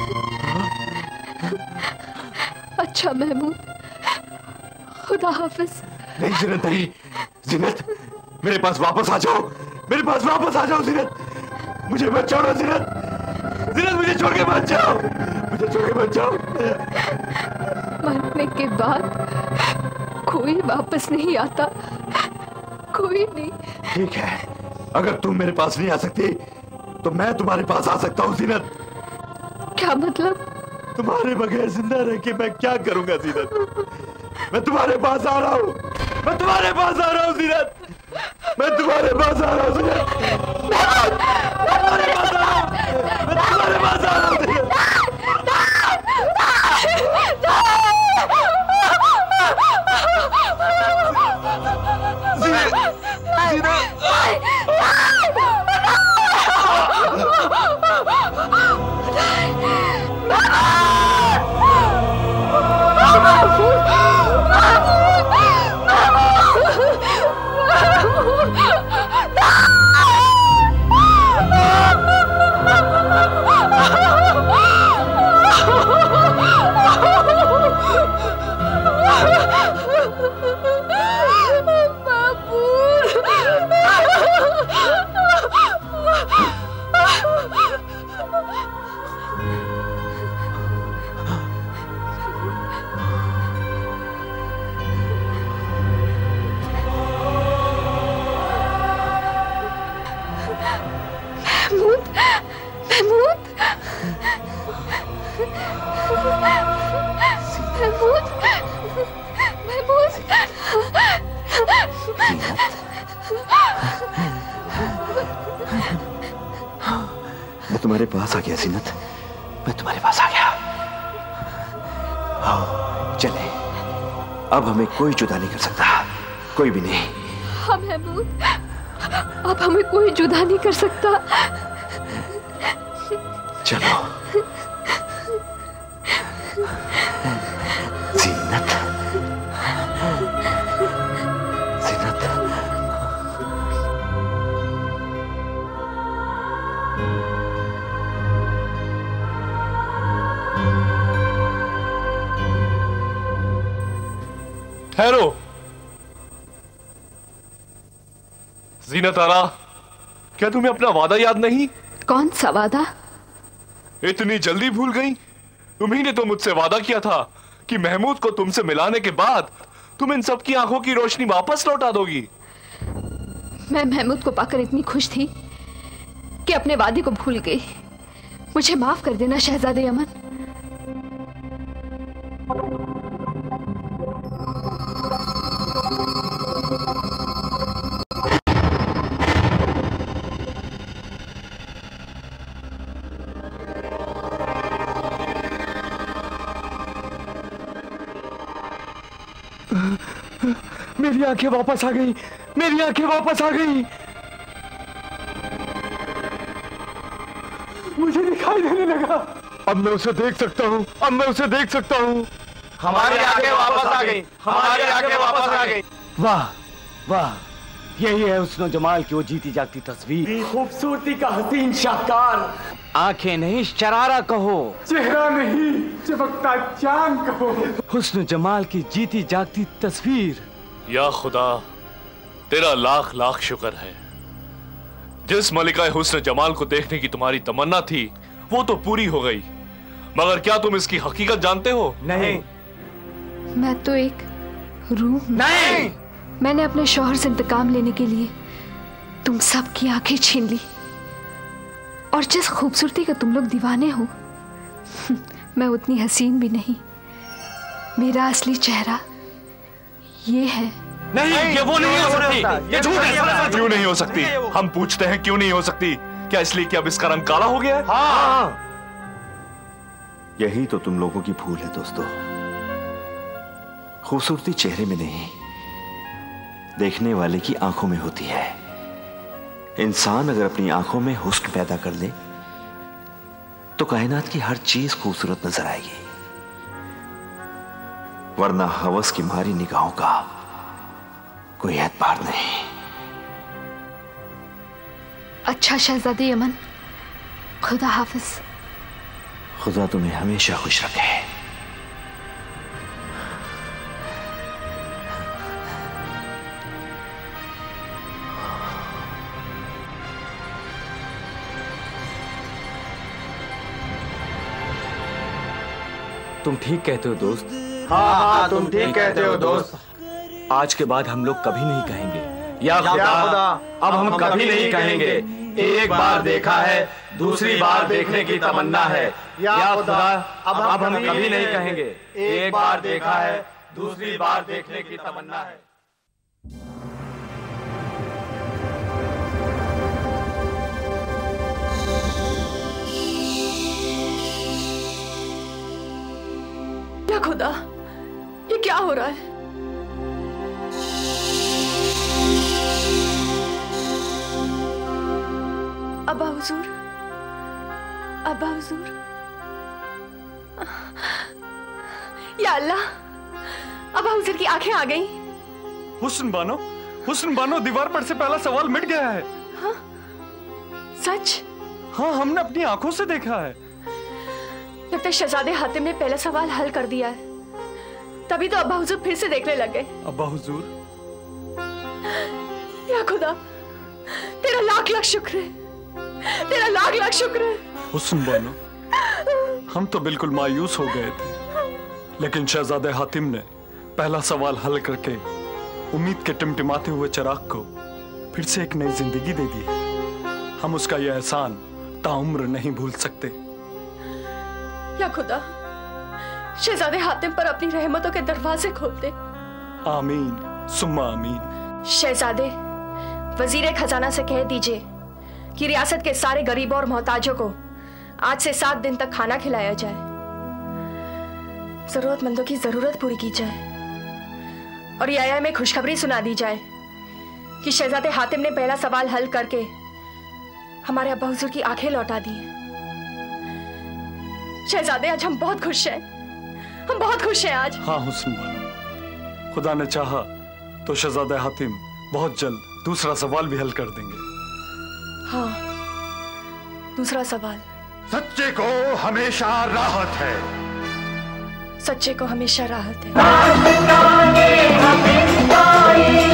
अच्छा महमूद, खुदा हाफिज। नहीं जीनत, नहीं, जीनत, मेरे पास वापस आ जाओ, मेरे पास वापस आ जाओ जीनत, मुझे मत छोड़ो जीनत, जीनत, मुझे छोड़ के मत जाओ, मुझे छोड़ के मत जाओ। मरने के बाद कोई वापस नहीं आता, कोई नहीं। ठीक है, अगर तुम मेरे पास नहीं आ सकती तो मैं तुम्हारे पास आ सकता हूँ जीनत। क्या मतलब? तुम्हारे बगैर जिंदा रह के मैं क्या करूंगा जीनत? मैं तुम्हारे पास आ रहा हूँ, मैं तुम्हारे पास आ रहा हूँ जीनत, मैं तुम्हारे पास आ रहा हूँ जीनत, मैं तुम्हारे पास आ रहा हूँ, मैं तुम्हारे पास आ रहा हूँ जीनत। मैं तुम्हारे पास आ गया जीनत, मैं तुम्हारे पास आ गया। हाँ चले, अब हमें कोई जुदा नहीं कर सकता, कोई भी नहीं। हाँ महमूद, अब हमें कोई जुदा नहीं कर सकता। चलो। जीनत, जीनत। ठहरो। जीनत आरा, क्या तुम्हें अपना वादा याद नहीं? कौन सा वादा? इतनी जल्दी भूल गई? तुम्ही ने तो मुझसे वादा किया था कि महमूद को तुमसे मिलाने के बाद तुम इन सब की आंखों की रोशनी वापस लौटा दोगी। मैं महमूद को पाकर इतनी खुश थी कि अपने वादे को भूल गई। मुझे माफ कर देना शहजादे अमन। मेरी आंखें वापस आ गई, मेरी आंखें वापस आ गई। मुझे दिखाई देने लगा। अब मैं उसे देख सकता हूँ, अब मैं उसे देख सकता हूँ। हमारी आंखें वापस आ गई, हमारी आंखें वापस आ गई। वाह वाह, यही है हुस्न जमाल की वो जीती जागती तस्वीर। खूबसूरती का हसीन शाहकार। आंखें नहीं शरारा कहो, चेहरा नहीं चमकता चांद कहो। हुस्न जमाल की जीती जागती तस्वीर। या खुदा, तेरा लाख लाख शुक्र है। जिस मलिका हुस्न जमाल को देखने की तुम्हारी तमन्ना थी वो तो पूरी हो गई, मगर क्या तुम इसकी हकीकत जानते हो? नहीं। मैं तो एक रूह नहीं। मैंने अपने शौहर से इंतकाम लेने के लिए तुम सब की आंखें छीन ली, और जिस खूबसूरती का तुम लोग दीवाने हो मैं उतनी हसीन भी नहीं। मेरा असली चेहरा ये है। नहीं, ये वो नहीं हो सकती, ये झूठ है। क्यों नहीं हो सकती? हम पूछते हैं क्यों नहीं हो सकती? क्या इसलिए कि अब इसका रंग काला हो गया है? हाँ। यही तो तुम लोगों की भूल है दोस्तों। खूबसूरती चेहरे में नहीं, देखने वाले की आंखों में होती है। इंसान अगर अपनी आंखों में हुस्न पैदा कर ले तो कायनात की हर चीज खूबसूरत नजर आएगी, वरना हवस की मारी निगाहों का कोई एतबार नहीं। अच्छा शहजादी अमन, खुदा हाफिज। खुदा तुम्हें हमेशा खुश रखे। तुम ठीक कहते हो दोस्त। हाँ, तुम ठीक कहते हो दोस्त। आज के बाद हम लोग कभी नहीं कहेंगे या खुदा, अब हम कभी नहीं कहेंगे। एक बार देखा है, दूसरी बार देखने की तमन्ना है। या खुदा, अब हम कभी नहीं कहेंगे। एक बार देखा है, दूसरी बार देखने की तमन्ना है। या खुदा, ये क्या हो रहा है? अब्बा हुजूर, अब्बा हुजूर। या अल्लाह, अब्बा हुजूर की आंखें आ गई। हुस्न बानो, दीवार पर से पहला सवाल मिट गया है। हाँ? सच? हाँ, हमने अपनी आंखों से देखा है। लगता है शहजादे हातिम ने पहला सवाल हल कर दिया है, तभी तो अब्बा हुजूर फिर से देखने लग गए। अब्बा हुजूर, या खुदा, तेरा लाख लाख शुक्र है, तेरा लाख लाख शुक्र है। हुस्न बानो, हम तो बिल्कुल मायूस हो गए थे, लेकिन शहजादे हातिम ने पहला सवाल हल करके उम्मीद के टिमटिमाते हुए चिराग को फिर से एक नई जिंदगी दे दी है। हम उसका यह एहसान ताउम्र नहीं भूल सकते। या खुदा, शहजादे हातिम पर अपनी रहमतों के दरवाजे खोल दे। आमीन सुम्मा आमीन। शहजादे, वजीर खजाना से कह दीजिए कि रियासत के सारे गरीबों और मोहताजों को आज से 7 दिन तक खाना खिलाया जाए। जरूरतमंदों की जरूरत पूरी की जाए और याया में खुशखबरी सुना दी जाए कि शहजादे हातिम ने पहला सवाल हल करके हमारे अब्बा हुजूर की आंखें लौटा दी हैं। शहजादे आज हम बहुत खुश हैं, हम बहुत खुश हैं आज। हाँ हुस्न बानो, खुदा ने चाहा तो शहजादा हातिम बहुत जल्द दूसरा सवाल भी हल कर देंगे। हाँ, दूसरा सवाल। सच्चे को हमेशा राहत है, सच्चे को हमेशा राहत है।